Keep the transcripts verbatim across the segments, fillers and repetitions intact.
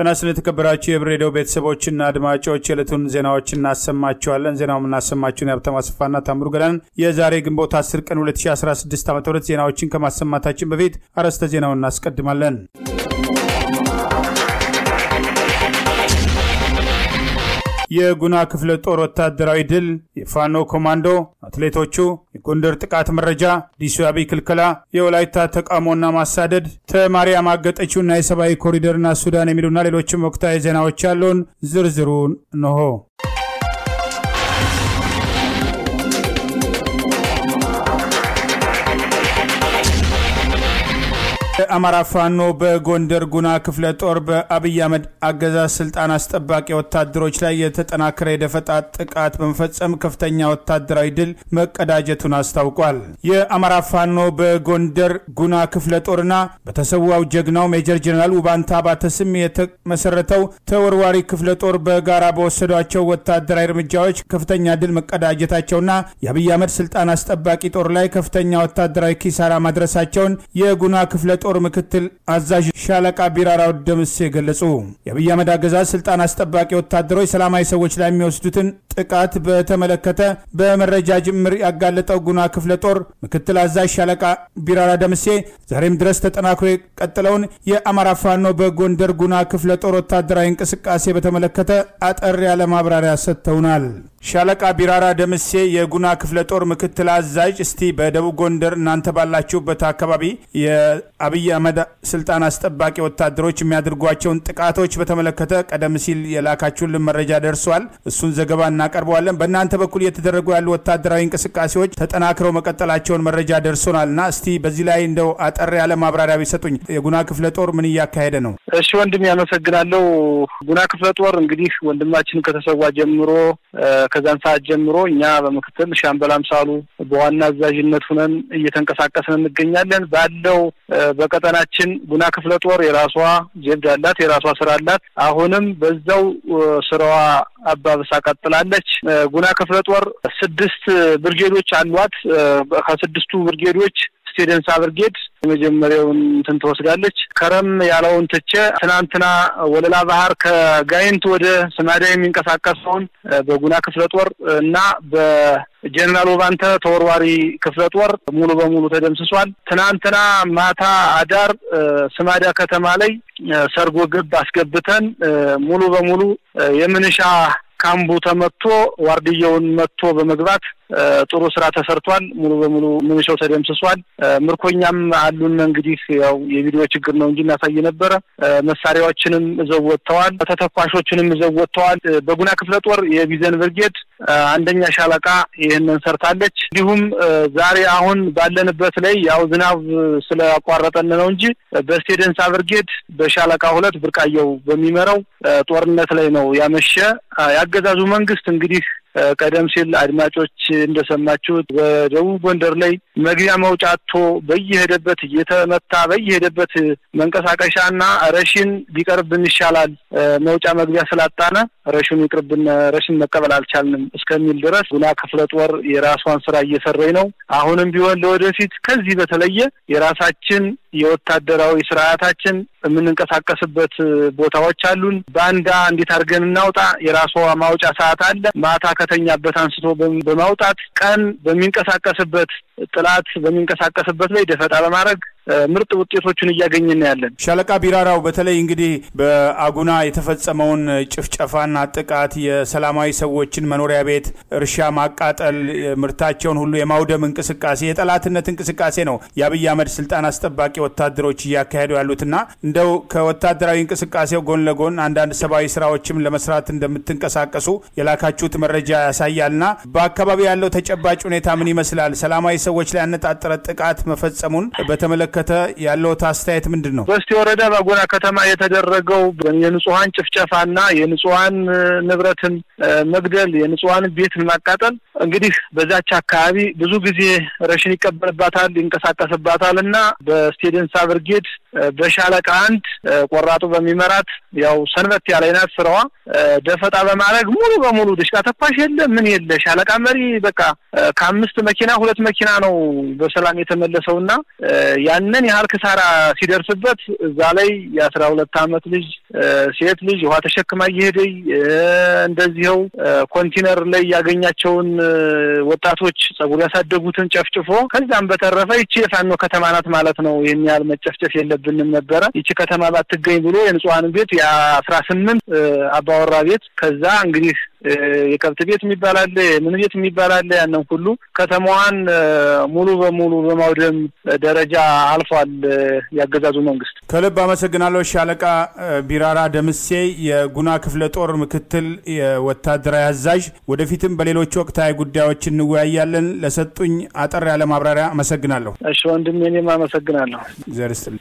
ተናስለ ተከበራችሁ የሂበር ሬዲዮ ቤተሰቦችና አድማጮች የዕለቱን ዜናዎችን እናሰማችኋለን። ዜናውን እናሰማችሁን ያብተማ ስፋና ታምሩ ገላን የዛሬ ግንቦት አስር ቀን ሁለት ሺህ አስራ ስድስት ዓመተ ምህረት ዜናዎችን ከማሰማታችን በፊት አርዕስተ ዜናውን እናስቀድማለን። የጉና ክፍለ ጦር ወታደራዊ ድል የፋኖ ኮማንዶ አትሌቶቹ የጎንደር ጥቃት መረጃ ዲሱያቢ ክልከላ የወላይታ ተቃውሞና ማሳደድ ተማሪያ ማገጠችውና የሰባዊ ኮሪደርና ሱዳን የሚሉና ሌሎችም ወቅታዊ ዜናዎች ያሉን ዝርዝሩን ነው። አማራ ፋኖ በጎንደር ጉና ክፍለ ጦር በአብይ አህመድ አገዛዝ ስልጣን አስጠባቂ ወታደሮች ላይ የተጠናከረ የደፈጣ ጥቃት በመፈጸም ከፍተኛ ወታደራዊ ድል መቀዳጀቱን አስታውቋል። የአማራ ፋኖ በጎንደር ጉና ክፍለ ጦርና በተሰዋው ጀግናው ሜጀር ጀነራል ውባንታ ባተስም የተመሰረተው ተወርዋሪ ክፍለ ጦር በጋራ በወሰዷቸው ወታደራዊ እርምጃዎች ከፍተኛ ድል መቀዳጀታቸውና የአብይ አህመድ ስልጣን አስጠባቂ ጦር ላይ ከፍተኛ ወታደራዊ ኪሳራ ማድረሳቸውን የጉና ክፍለ ጦር ምክትል አዛዥ ሻለቃ ቢራራው ደምሴ ገለጹ። የአብይ አህመድ አገዛዝ ስልጣን አስጠባቂ ወታደሮች ሰላማዊ ሰዎች ላይ የሚወስዱትን ጥቃት በተመለከተ በመረጃ ጅምር ያጋለጠው ጉና ክፍለ ጦር ምክትል አዛዥ ሻለቃ ቢራራ ደምሴ ዛሬም ድረስ ተጠናክሮ የቀጠለውን የአማራ ፋኖ በጎንደር ጉና ክፍለ ጦር ወታደራዊ እንቅስቃሴ በተመለከተ አጠር ያለ ማብራሪያ ሰጥተውናል። ሻለቃ ቢራራ ደምሴ የጉና ክፍለ ጦር ምክትል አዛዥ እስቲ በደቡብ ጎንደር እናንተ ባላችሁበት አካባቢ የአብይ አህመድ ስልጣን አስጠባቂ ወታደሮች የሚያደርጓቸውን ጥቃቶች በተመለከተ ቀደም ሲል የላካችሁልን መረጃ ደርሷል። እሱን ዘገባ እናቀርበዋለን። በእናንተ በኩል እየተደረጉ ያሉ ወታደራዊ እንቅስቃሴዎች ተጠናክረው መቀጠላቸውን መረጃ ደርሶናልና እስቲ በዚህ ላይ እንደው አጠር ያለ ማብራሪያ ቢሰጡኝ። የጉና ክፍለ ጦር ምን እያካሄደ ነው? እሺ ወንድም ያመሰግናለሁ። ጉና ክፍለ ጦር እንግዲህ ወንድማችን ከተሰዋ ጀምሮ ከዛን ሰዓት ጀምሮ እኛ በመክተል ሻምበል አምሳሉ በዋና አዛዥነት ሆነን እየተንቀሳቀስን እንገኛለን። ባለው በቀጠናችን ጉና ክፍለ ጦር የራሷ ጀብድ አላት፣ የራሷ ስራ አላት። አሁንም በዛው ስራዋ አባብሳ ቀጥላለች። ጉና ክፍለ ጦር ስድስት ብርጌዶች አሏት። ከስድስቱ ብርጌዶች ስቴደንሳ ብርጌድ መጀመሪያውን እንትን ተወስዳለች። ከረም ያለውን ተጨ ትናንትና ወለላ ባህር ከጋይንት ወደ ሰማዳ የሚንቀሳቀሰውን በጉና ክፍለ ጦር እና በጀነራል ውባንታ ተወርዋሪ ክፍለ ጦር ሙሉ በሙሉ ተደምስሷል። ትናንትና ማታ አዳር ሰማዳ ከተማ ላይ ሰርጎ ገብ አስገብተን ሙሉ በሙሉ የምንሻ ካምቡ ተመቶ ዋርድየውን መቶ በመግባት ጥሩ ስራ ተሰርቷል። ሙሉ በሙሉ ምንሻው ተደምስሷል። ምርኮኛም አሉን። እንግዲህ ያው የቪዲዮ ችግር ነው እንጂ እናሳይ ነበር። መሳሪያዎችንም ዘወጥተዋል፣ ተተኳሾችንም ዘወጥተዋል። በጉና ክፍለ ጦር የቢዘን ብርጌድ አንደኛ ሻለቃ ይሄንን ሰርታለች። እንዲሁም ዛሬ አሁን ባለንበት ላይ ያው ዝናብ ስለአቋረጠን ነው እንጂ በስቴደንሳ ብርጌድ በሻለቃ ሁለት ብርቃየው በሚመራው ጦርነት ላይ ነው ያመሸ። ያገዛዙ መንግስት እንግዲህ ቀደም ሲል አድማጮች እንደሰማችሁት በደቡብ ጎንደር ላይ መግቢያ መውጫቶ በየሄደበት እየተመታ በየሄደበት መንቀሳቀሻና ረሽን ቢቀርብን ይሻላል መውጫ መግቢያ ስላጣነ ረሽኑ ይቅርብን ረሽን መቀበል አልቻልንም እስከሚል ድረስ ጉና ክፍለ ጦር የራሷን ስራ እየሰራይ ነው። አሁንም ቢሆን ለወደፊት ከዚህ በተለየ የራሳችን የወታደራዊ ስርዓታችን የምንንቀሳቀስበት ቦታዎች አሉን። ባንዳ እንዴት አድርገን እናውጣ የራሷ ማውጫ ሰዓት አለ። ማታ ከተኛበት አንስቶ በማውጣት ቀን በሚንቀሳቀስበት ጥላት በሚንቀሳቀስበት ላይ ደፈጣ በማድረግ ምርጥ ውጤቶችን እያገኘን ያለን። ሻለቃ ቢራራው በተለይ እንግዲህ በአጉና የተፈጸመውን ጭፍጨፋና ጥቃት የሰላማዊ ሰዎችን መኖሪያ ቤት እርሻ ማቃጠል ምርታቸውን ሁሉ የማውደም እንቅስቃሴ የጠላትነት እንቅስቃሴ ነው የአብይ አህመድ ስልጣን አስጠባቂ ወታደሮች እያካሄዱ ያሉትና እንደው ከወታደራዊ እንቅስቃሴው ጎን ለጎን አንዳንድ ሰባዊ ስራዎችም ለመስራት እንደምትንቀሳቀሱ የላካችሁት መረጃ ያሳያልና በአካባቢው ያለው ተጨባጭ ሁኔታ ምን ይመስላል? ሰላማዊ ሰዎች ላይ ያነጣጠረ ጥቃት መፈጸሙን በተመለከተ ያለው ታስተያየት ምንድነው? በስቲ ወረዳ ባጎና ከተማ የተደረገው የንጹሃን ጭፍጨፋና የንጹሃን ንብረትን መግደል የንጹሃን ቤትን ማቃጠል እንግዲህ በዛች አካባቢ ብዙ ጊዜ ረሽን ይቀበልባታል ይንቀሳቀስባታልና በስቴደንሳ ብርጌድ በሻለቃ አንድ ቆራጡ በሚመራት ያው ሰንበት ያለይናት ስራዋ ደፈጣ በማድረግ ሙሉ በሙሉ ድሽቃ ተኳሽ የለ ምን የለ ሻለቃ መሪ በቃ ከአምስት መኪና ሁለት መኪና ነው በሰላም የተመለሰውና ያን ያንን ያህል ክሳራ ሲደርስበት እዛ ላይ የአስራ ሁለት አመት ልጅ ሴት ልጅ ውሃ ተሸክማ እየሄደች እንደዚህው ኮንቴነር ላይ ያገኛቸውን ወጣቶች ጸጉር ያሳደጉትን ጨፍጭፎ ከዛም በተረፈ ይቺ የፋኖ ከተማ ናት ማለት ነው ይሄን ያህል መጨፍጨፍ የለብንም ነበር ይቺ ከተማ ባትገኝ ብሎ የንጹሃን ቤት የአስራ ስምንት አባወራ ቤት ከዛ እንግዲህ የከብት ቤት የሚባል አለ ምን ቤት የሚባል አለ ያንን ሁሉ ከተማዋን ሙሉ በሙሉ በማውደም ደረጃ አልፏል ያገዛዙ መንግስት ከልብ አመሰግናለሁ ሻለቃ ቢራራ ደምሴ የጉና ክፍለ ጦር ምክትል የወታደራዊ አዛዥ ወደፊትም በሌሎች ወቅታዊ ጉዳዮች እንወያያለን ለሰጡኝ አጠር ያለ ማብራሪያ አመሰግናለሁ እሺ ወንድሜ እኔም አመሰግናለሁ ዘርስትል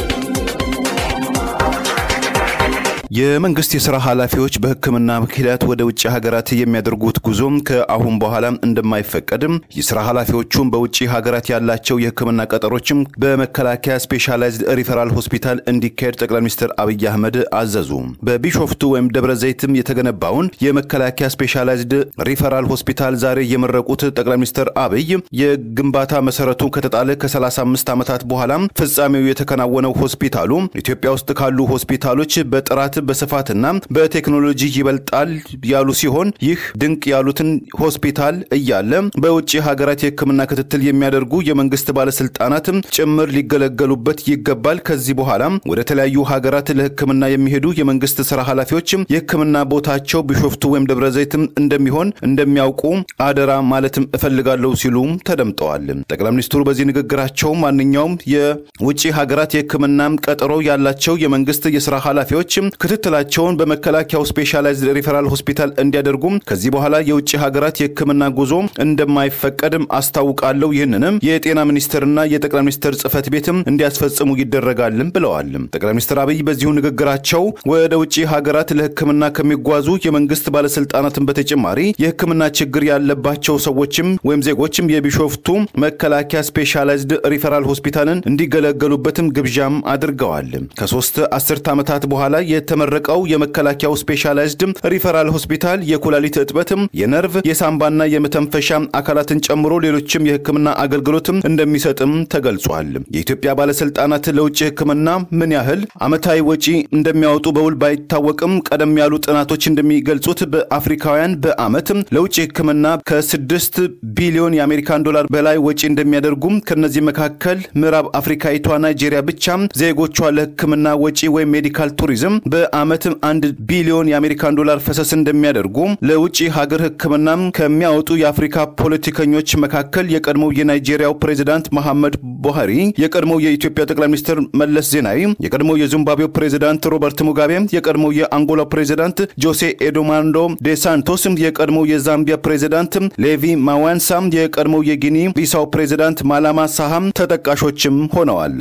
የመንግስት የሥራ ኃላፊዎች በህክምና ምክንያት ወደ ውጭ ሀገራት የሚያደርጉት ጉዞም ከአሁን በኋላ እንደማይፈቀድም የሥራ ኃላፊዎቹም በውጭ ሀገራት ያላቸው የህክምና ቀጠሮችም በመከላከያ ስፔሻላይዝድ ሪፈራል ሆስፒታል እንዲካሄድ ጠቅላይ ሚኒስትር አብይ አህመድ አዘዙ በቢሾፍቱ ወይም ደብረዘይትም የተገነባውን የመከላከያ ስፔሻላይዝድ ሪፈራል ሆስፒታል ዛሬ የመረቁት ጠቅላይ ሚኒስትር አብይ የግንባታ መሰረቱ ከተጣለ ከ35 ዓመታት በኋላ ፍጻሜው የተከናወነው ሆስፒታሉ ኢትዮጵያ ውስጥ ካሉ ሆስፒታሎች በጥራት በስፋትና በቴክኖሎጂ ይበልጣል ያሉ ሲሆን ይህ ድንቅ ያሉትን ሆስፒታል እያለ በውጭ ሀገራት የህክምና ክትትል የሚያደርጉ የመንግስት ባለስልጣናት ጭምር ሊገለገሉበት ይገባል ከዚህ በኋላ ወደ ተለያዩ ሀገራት ለህክምና የሚሄዱ የመንግስት ሥራ ኃላፊዎች የህክምና ቦታቸው ቢሾፍቱ ወይም ደብረዘይት እንደሚሆን እንደሚያውቁ አደራ ማለትም እፈልጋለሁ ሲሉ ተደምጠዋል ጠቅላይ ሚኒስትሩ በዚህ ንግግራቸው ማንኛውም የውጭ ሀገራት የህክምና ቀጠሮ ያላቸው የመንግስት የሥራ ኃላፊዎች ክትትላቸውን በመከላከያው ስፔሻላይዝድ ሪፈራል ሆስፒታል እንዲያደርጉ ከዚህ በኋላ የውጭ ሀገራት የህክምና ጉዞ እንደማይፈቀድም አስታውቃለሁ ይህንንም የጤና ሚኒስትርና የጠቅላይ ሚኒስትር ጽፈት ቤትም እንዲያስፈጽሙ ይደረጋልም ብለዋል ጠቅላይ ሚኒስትር አብይ በዚሁ ንግግራቸው ወደ ውጭ ሀገራት ለህክምና ከሚጓዙ የመንግስት ባለስልጣናትን በተጨማሪ የህክምና ችግር ያለባቸው ሰዎችም ወይም ዜጎችም የቢሾፍቱ መከላከያ ስፔሻላይዝድ ሪፈራል ሆስፒታልን እንዲገለገሉበትም ግብዣም አድርገዋል ከሶስት አስርት ዓመታት በኋላ የተመረቀው የመከላከያው ስፔሻላይዝድ ሪፈራል ሆስፒታል የኩላሊት እጥበትም የነርቭ የሳምባና የመተንፈሻ አካላትን ጨምሮ ሌሎችም የህክምና አገልግሎትም እንደሚሰጥም ተገልጿል የኢትዮጵያ ባለስልጣናት ለውጭ ህክምና ምን ያህል አመታዊ ወጪ እንደሚያወጡ በውል ባይታወቅም ቀደም ያሉ ጥናቶች እንደሚገልጹት በአፍሪካውያን በአመት ለውጭ ህክምና ከ6 ቢሊዮን የአሜሪካን ዶላር በላይ ወጪ እንደሚያደርጉም ከነዚህ መካከል ምዕራብ አፍሪካዊቷ ናይጄሪያ ብቻ ዜጎቿ ለህክምና ወጪ ወይ ሜዲካል ቱሪዝም በአመት አንድ ቢሊዮን የአሜሪካን ዶላር ፈሰስ እንደሚያደርጉ ለውጭ ሀገር ህክምናም ከሚያወጡ የአፍሪካ ፖለቲከኞች መካከል የቀድሞው የናይጄሪያው ፕሬዝዳንት መሐመድ ቡሃሪ የቀድሞው የኢትዮጵያ ጠቅላይ ሚኒስትር መለስ ዜናዊ የቀድሞው የዚምባብዌው ፕሬዝዳንት ሮበርት ሙጋቤ የቀድሞው የአንጎላ ፕሬዝዳንት ጆሴ ኤዶማንዶ ዴ ሳንቶስ የቀድሞው የዛምቢያ ፕሬዝዳንት ሌቪ ማዋንሳ የቀድሞው የጊኒ ቢሳው ፕሬዝዳንት ማላማ ሳሃም ተጠቃሾችም ሆነዋል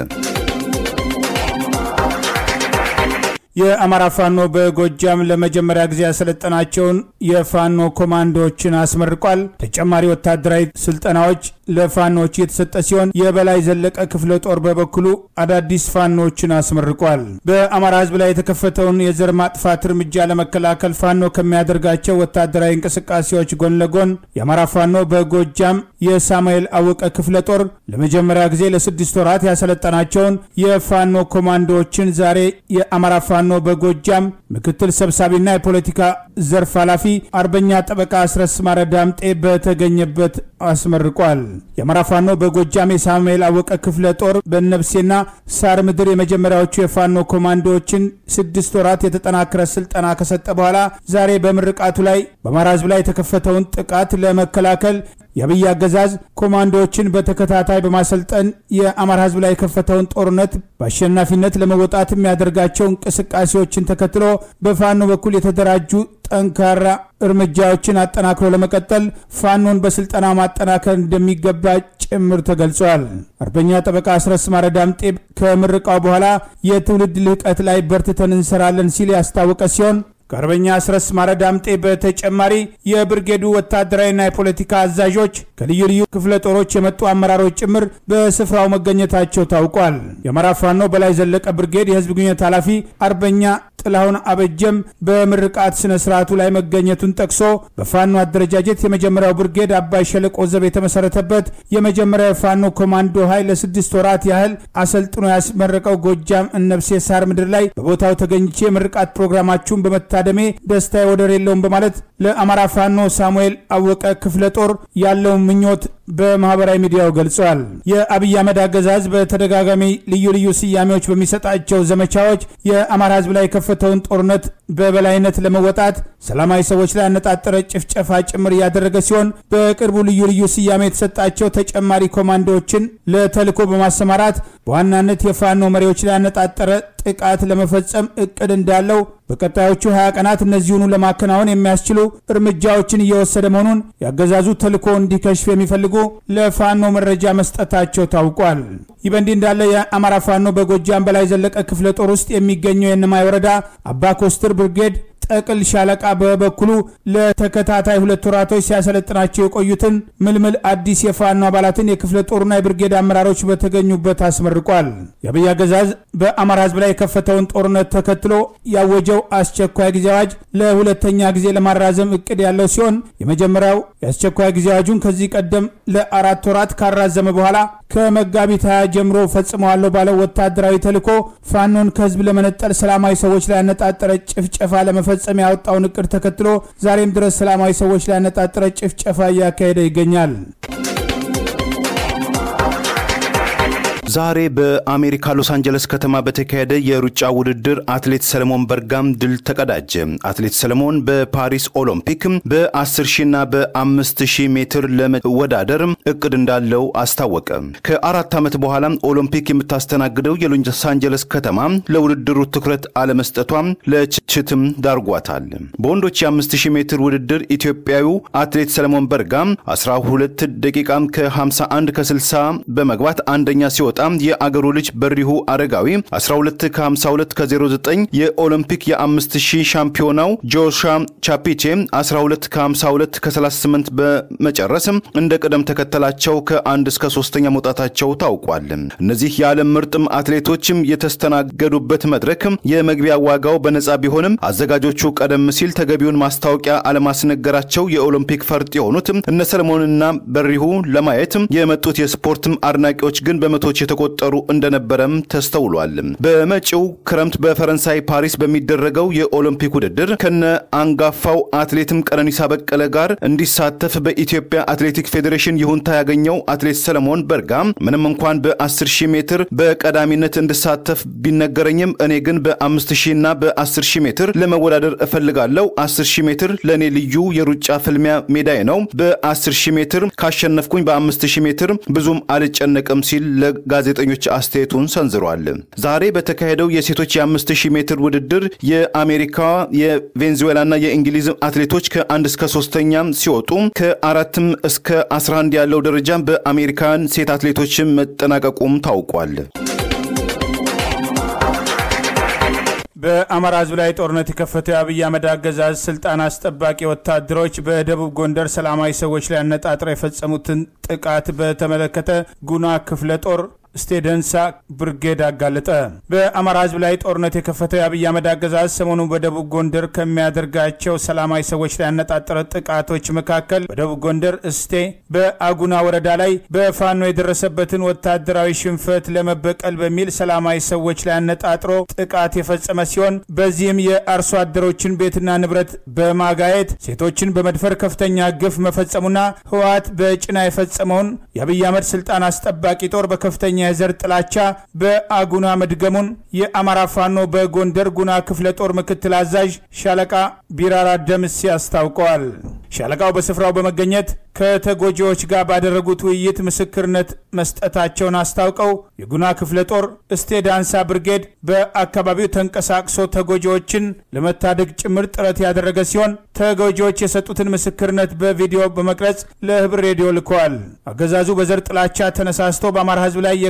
የአማራ ፋኖ በጎጃም ለመጀመሪያ ጊዜ ያሰለጠናቸውን የፋኖ ኮማንዶዎችን አስመርቋል ተጨማሪ ወታደራዊ ስልጠናዎች ለፋኖች የተሰጠ ሲሆን የበላይ ዘለቀ ክፍለ ጦር በበኩሉ አዳዲስ ፋኖችን አስመርቋል በአማራ ህዝብ ላይ የተከፈተውን የዘር ማጥፋት እርምጃ ለመከላከል ፋኖ ከሚያደርጋቸው ወታደራዊ እንቅስቃሴዎች ጎን ለጎን የአማራ ፋኖ በጎጃም የሳሙኤል አወቀ ክፍለ ጦር ለመጀመሪያ ጊዜ ለስድስት ወራት ያሰለጠናቸውን የፋኖ ኮማንዶዎችን ዛሬ የአማራ ፋኖ በጎጃም ምክትል ሰብሳቢና የፖለቲካ ዘርፍ ኃላፊ አርበኛ ጠበቃ አስረስ ማረዳምጤ በተገኘበት አስመርቋል የአማራ ፋኖ በጎጃም የሳሙኤል አወቀ ክፍለ ጦር በነብሴና ሳር ምድር የመጀመሪያዎቹ የፋኖ ኮማንዶዎችን ስድስት ወራት የተጠናከረ ስልጠና ከሰጠ በኋላ ዛሬ በምርቃቱ ላይ በአማራ ህዝብ ላይ የተከፈተውን ጥቃት ለመከላከል የአብይ አገዛዝ ኮማንዶዎችን በተከታታይ በማሰልጠን የአማራ ህዝብ ላይ የከፈተውን ጦርነት በአሸናፊነት ለመወጣት የሚያደርጋቸው እንቅስቃሴዎችን ተከትሎ በፋኖ በኩል የተደራጁ ጠንካራ እርምጃዎችን አጠናክሮ ለመቀጠል ፋኖን በስልጠና ማጠናከር እንደሚገባ ጭምር ተገልጿል አርበኛ ጠበቃ አስረስ ማረዳምጤ ከምርቃው በኋላ የትውልድ ልህቀት ላይ በርትተን እንሰራለን ሲል ያስታወቀ ሲሆን ከአርበኛ አስረስ ማረዳምጤ በተጨማሪ የብርጌዱ ወታደራዊና የፖለቲካ አዛዦች ከልዩ ልዩ ክፍለ ጦሮች የመጡ አመራሮች ጭምር በስፍራው መገኘታቸው ታውቋል። የአማራ ፋኖ በላይ ዘለቀ ብርጌድ የህዝብ ግንኙነት ኃላፊ አርበኛ ጥላሁን አበጀም በምርቃት ስነ ስርዓቱ ላይ መገኘቱን ጠቅሶ በፋኖ አደረጃጀት የመጀመሪያው ብርጌድ አባይ ሸለቆ ዘብ የተመሰረተበት የመጀመሪያው ፋኖ ኮማንዶ ኃይል ለስድስት ወራት ያህል አሰልጥኖ ያስመረቀው ጎጃም እነብሴ ሳር ምድር ላይ በቦታው ተገኝቼ የምርቃት ፕሮግራማችሁን በመታደሜ ደስታዬ ወደር የለውም በማለት ለአማራ ፋኖ ሳሙኤል አወቀ ክፍለ ጦር ያለው ምኞት በማህበራዊ ሚዲያው ገልጿል። የአብይ አህመድ አገዛዝ በተደጋጋሚ ልዩ ልዩ ስያሜዎች በሚሰጣቸው ዘመቻዎች የአማራ ህዝብ ላይ ከፈተውን ጦርነት በበላይነት ለመወጣት ሰላማዊ ሰዎች ላይ አነጣጠረ ጭፍጨፋ ጭምር ያደረገ ሲሆን በቅርቡ ልዩ ልዩ ስያሜ የተሰጣቸው ተጨማሪ ኮማንዶዎችን ለተልኮ በማሰማራት በዋናነት የፋኖ መሪዎች ላይ አነጣጠረ ጥቃት ለመፈጸም እቅድ እንዳለው በቀጣዮቹ ሀያ ቀናት እነዚሁኑ ለማከናወን የሚያስችሉ እርምጃዎችን እየወሰደ መሆኑን ያገዛዙ ተልኮ እንዲከሽፍ የሚፈልጉ ለፋኖ መረጃ መስጠታቸው ታውቋል። ይህ በእንዲህ እንዳለ የአማራ ፋኖ በጎጃም በላይ ዘለቀ ክፍለ ጦር ውስጥ የሚገኘው የነማይ ወረዳ አባ ኮስትር ብርጌድ ጠቅል ሻለቃ በበኩሉ ለተከታታይ ሁለት ወራቶች ሲያሰለጥናቸው የቆዩትን ምልምል አዲስ የፋኖ አባላትን የክፍለ ጦሩና የብርጌድ አመራሮች በተገኙበት አስመርቋል። የአብይ አገዛዝ በአማራ ህዝብ ላይ የከፈተውን ጦርነት ተከትሎ ያወጀው አስቸኳይ ጊዜ አዋጅ ለሁለተኛ ጊዜ ለማራዘም እቅድ ያለው ሲሆን የመጀመሪያው የአስቸኳይ ጊዜ አዋጁን ከዚህ ቀደም ለአራት ወራት ካራዘመ በኋላ ከመጋቢት ሃያ ጀምሮ ፈጽመዋለሁ ባለው ወታደራዊ ተልኮ ፋኖን ከህዝብ ለመነጠል ሰላማዊ ሰዎች ላይ ያነጣጠረ ጭፍጨፋ ለመፈጸም ያወጣውን እቅድ ተከትሎ ዛሬም ድረስ ሰላማዊ ሰዎች ላይ ያነጣጠረ ጭፍጨፋ እያካሄደ ይገኛል። ዛሬ በአሜሪካ ሎስ አንጀለስ ከተማ በተካሄደ የሩጫ ውድድር አትሌት ሰለሞን በርጋም ድል ተቀዳጀ። አትሌት ሰለሞን በፓሪስ ኦሎምፒክ በ10 ሺና በ5 ሺህ ሜትር ለመወዳደር እቅድ እንዳለው አስታወቀ። ከአራት ዓመት በኋላ ኦሎምፒክ የምታስተናግደው የሎስ አንጀለስ ከተማ ለውድድሩ ትኩረት አለመስጠቷ ለችትም ዳርጓታል። በወንዶች የ5 ሺህ ሜትር ውድድር ኢትዮጵያዊው አትሌት ሰለሞን በርጋም አስራ ሁለት ደቂቃ ከ51 ከ60 በመግባት አንደኛ ሲወጣ የአገሩ ልጅ በሪሁ አረጋዊ አስራ ሁለት ከ52 ከ09 የኦሎምፒክ የ5 ሺህ ሻምፒዮናው ጆሻ ቻፒቼ አስራ ሁለት ከ52 ከ38 በመጨረስ እንደ ቀደም ተከተላቸው ከአንድ እስከ ሶስተኛ መውጣታቸው ታውቋል። እነዚህ የዓለም ምርጥም አትሌቶችም የተስተናገዱበት መድረክ የመግቢያ ዋጋው በነፃ ቢሆንም አዘጋጆቹ ቀደም ሲል ተገቢውን ማስታወቂያ አለማስነገራቸው የኦሎምፒክ ፈርጥ የሆኑት እነ ሰለሞንና በሪሁ ለማየት የመጡት የስፖርትም አድናቂዎች ግን በመቶች የተቆጠሩ እንደነበረም ተስተውሏል። በመጪው ክረምት በፈረንሳይ ፓሪስ በሚደረገው የኦሎምፒክ ውድድር ከነ አንጋፋው አትሌትም ቀነኒሳ በቀለ ጋር እንዲሳተፍ በኢትዮጵያ አትሌቲክስ ፌዴሬሽን ይሁንታ ያገኘው አትሌት ሰለሞን በርጋም ምንም እንኳን በ10 ሺህ ሜትር በቀዳሚነት እንድሳተፍ ቢነገረኝም እኔ ግን በ5 ሺህ እና በ10 ሺህ ሜትር ለመወዳደር እፈልጋለሁ። አስር ሺህ ሜትር ለኔ ልዩ የሩጫ ፍልሚያ ሜዳዬ ነው። በ10 ሺህ ሜትር ካሸነፍኩኝ በ5 ሺህ ሜትር ብዙም አልጨነቅም ሲል ጋዜጠኞች አስተያየቱን ሰንዝሯል። ዛሬ በተካሄደው የሴቶች የ5 ሺህ ሜትር ውድድር የአሜሪካ የቬንዙዌላና የእንግሊዝ አትሌቶች ከአንድ እስከ ሶስተኛ ሲወጡ ከአራትም እስከ አስራ አንድ ያለው ደረጃ በአሜሪካን ሴት አትሌቶች መጠናቀቁም ታውቋል። በአማራ ህዝብ ላይ ጦርነት የከፈተው የአብይ አህመድ አገዛዝ ስልጣን አስጠባቂ ወታደሮች በደቡብ ጎንደር ሰላማዊ ሰዎች ላይ አነጣጥረው የፈጸሙትን ጥቃት በተመለከተ ጉና ክፍለ ጦር ስቴደንሳ ብርጌድ አጋለጠ። በአማራ ህዝብ ላይ ጦርነት የከፈተው የአብይ አህመድ አገዛዝ ሰሞኑን በደቡብ ጎንደር ከሚያደርጋቸው ሰላማዊ ሰዎች ላይ ያነጣጠረ ጥቃቶች መካከል በደቡብ ጎንደር እስቴ በአጉና ወረዳ ላይ በፋኖ የደረሰበትን ወታደራዊ ሽንፈት ለመበቀል በሚል ሰላማዊ ሰዎች ላይ ያነጣጥሮ ጥቃት የፈጸመ ሲሆን በዚህም የአርሶ አደሮችን ቤትና ንብረት በማጋየት ሴቶችን በመድፈር ከፍተኛ ግፍ መፈጸሙና ህወሓት በጭና የፈጸመውን የአብይ አህመድ ስልጣን አስጠባቂ ጦር በከፍተኛ የዘር ጥላቻ በአጉና መድገሙን የአማራ ፋኖ በጎንደር ጉና ክፍለ ጦር ምክትል አዛዥ ሻለቃ ቢራራ ደምስ ያስታውቀዋል። ሻለቃው በስፍራው በመገኘት ከተጎጂዎች ጋር ባደረጉት ውይይት ምስክርነት መስጠታቸውን አስታውቀው የጉና ክፍለ ጦር ስቴዳንሳ ብርጌድ በአካባቢው ተንቀሳቅሶ ተጎጂዎችን ለመታደግ ጭምር ጥረት ያደረገ ሲሆን ተጎጂዎች የሰጡትን ምስክርነት በቪዲዮ በመቅረጽ ለህብር ሬዲዮ ልከዋል። አገዛዙ በዘር ጥላቻ ተነሳስቶ በአማራ ህዝብ ላይ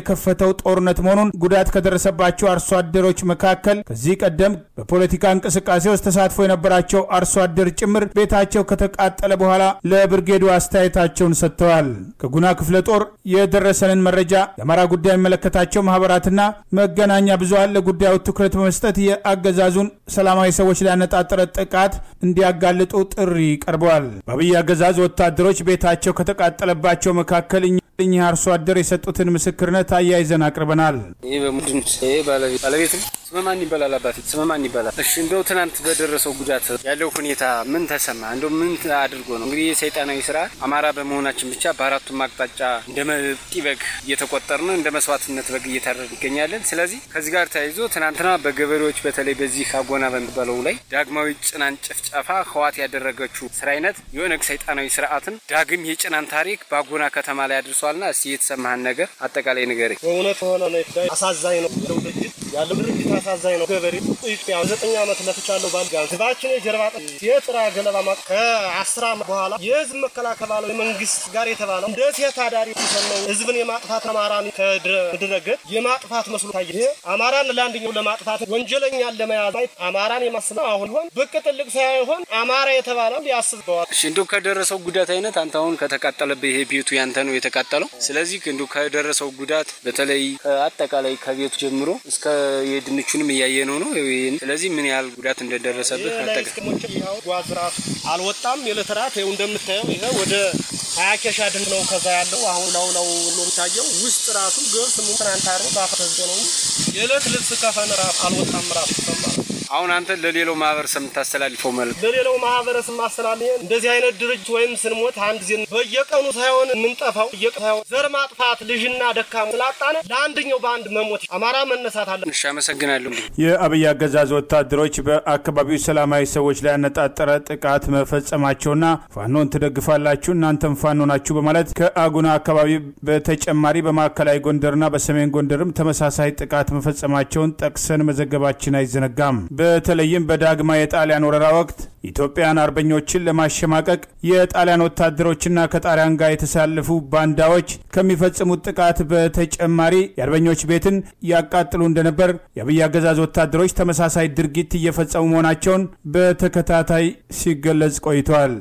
የከፈተው ጦርነት መሆኑን ጉዳት ከደረሰባቸው አርሶ አደሮች መካከል ከዚህ ቀደም በፖለቲካ እንቅስቃሴ ውስጥ ተሳትፎ የነበራቸው አርሶ አደር ጭምር ቤታቸው ከተቃጠለ በኋላ ለብርጌዱ አስተያየታቸውን ሰጥተዋል። ከጉና ክፍለ ጦር የደረሰንን መረጃ የአማራ ጉዳይ የሚመለከታቸው ማህበራትና መገናኛ ብዙሃን ለጉዳዩ ትኩረት በመስጠት የአገዛዙን ሰላማዊ ሰዎች ላይ ያነጣጠረ ጥቃት እንዲያጋልጡ ጥሪ ቀርበዋል። በአብይ አገዛዝ ወታደሮች ቤታቸው ከተቃጠለባቸው መካከል እኚህ አርሶ አደር የሰጡትን ምስክርነት አያይዘን አቅርበናል። ይሄ በሙድን ይሄ ባለቤት ባለቤት ስመማን ይባላል አባቴ ስመማን ይባላል። እሺ እንደው ትናንት በደረሰው ጉዳት ያለው ሁኔታ ምን ተሰማ? እንደው ምን አድርጎ ነው እንግዲህ ሰይጣናዊ ስራ አማራ በመሆናችን ብቻ በአራቱም አቅጣጫ እንደመጥቂ በግ እየተቆጠርን እንደ መስዋዕትነት በግ እየታረድን ይገኛለን። ስለዚህ ከዚህ ጋር ተያይዞ ትናንትና በገበሬዎች በተለይ በዚህ አጎና በሚባለው ላይ ዳግማዊ ጭናን ጭፍጨፋ ህዋት ያደረገችው ስራ አይነት የሆነ ሰይጣናዊ ስርዓትን ዳግም የጭናን ታሪክ ባጎና ከተማ ላይ አድርሷልና እስቲ የተሰማህን ነገር አጠቃላይ ንገረኝ። በእውነት ሆነ ነው አሳዛኝ ነው ያለው ድርጅት አሳዛኝ ነው። ገበሬ ኢትዮጵያ ዘጠኝ አመት ለፍቻለሁ ባልጋን ዝባችን የጀርባ የጥራ ገለባ ማቅ ከአስር አመት በኋላ የህዝብ መከላከያ ባለው መንግስት ጋር የተባለው እንደ ሴት አዳሪ ተሰነው ህዝብን የማጥፋት አማራን ከድረገት የማጥፋት መስሎ ታየ። አማራን ለአንደኛው ለማጥፋት ወንጀለኛን ለመያዝ አማራን የማስለው አሁን ሆን ብቅ ጥልቅ ሳይሆን አማራ የተባለው ያስበዋል። እሺ እንደው ከደረሰው ጉዳት አይነት አንተ አሁን ከተቃጠለበት ይሄ ቤቱ ያንተ ነው የተቃጠለው። ስለዚህ እንደው ከደረሰው ጉዳት በተለይ አጠቃላይ ከቤቱ ጀምሮ እስከ የድንቹንም ያያየነው ነው። ስለዚህ ምን ያህል ጉዳት እንደደረሰበት አጠቃላይ ያው ጓዝራፍ አልወጣም የለተራት ይው እንደምታየው ይሄ ወደ ሀያ ኬሻ ድን ነው ከዛ ያለው አሁን ነው ነው ነው ታየው ውስጥ ራሱ ገብስ ምን አንታረ ባፈተዘ ነው የለት ልብስ ከፈን ራፍ አልወጣም ራፍ ተማራ። አሁን አንተ ለሌላው ማህበረሰብ ተስተላልፈው ማለት ለሌላው ማህበረሰብ ማስተላለፍ እንደዚህ አይነት ድርጅት ወይም ስንሞት አንድ ጊዜ በየቀኑ ሳይሆን ምንጠፋው በየቀኑ ዘር ማጥፋት ልጅና ደካሙ ስላጣነ ለአንደኛው ባንድ መሞት አማራ መነሳት አለ። እሺ አመሰግናለሁ። የአብይ አገዛዝ ወታደሮች በአካባቢው ሰላማዊ ሰዎች ላይ ያነጣጠረ ጥቃት መፈጸማቸውና ፋኖን ተደግፋላችሁ እናንተም ፋኖ ናችሁ በማለት ከአጉና አካባቢ በተጨማሪ በማዕከላዊ ጎንደርና በሰሜን ጎንደርም ተመሳሳይ ጥቃት መፈጸማቸውን ጠቅሰን መዘገባችን አይዘነጋም። በተለይም በዳግማ የጣሊያን ወረራ ወቅት ኢትዮጵያን አርበኞችን ለማሸማቀቅ የጣሊያን ወታደሮችና ከጣሊያን ጋር የተሳለፉ ባንዳዎች ከሚፈጽሙት ጥቃት በተጨማሪ የአርበኞች ቤትን ያቃጥሉ እንደነበር የአብይ አገዛዝ ወታደሮች ተመሳሳይ ድርጊት እየፈጸሙ መሆናቸውን በተከታታይ ሲገለጽ ቆይቷል።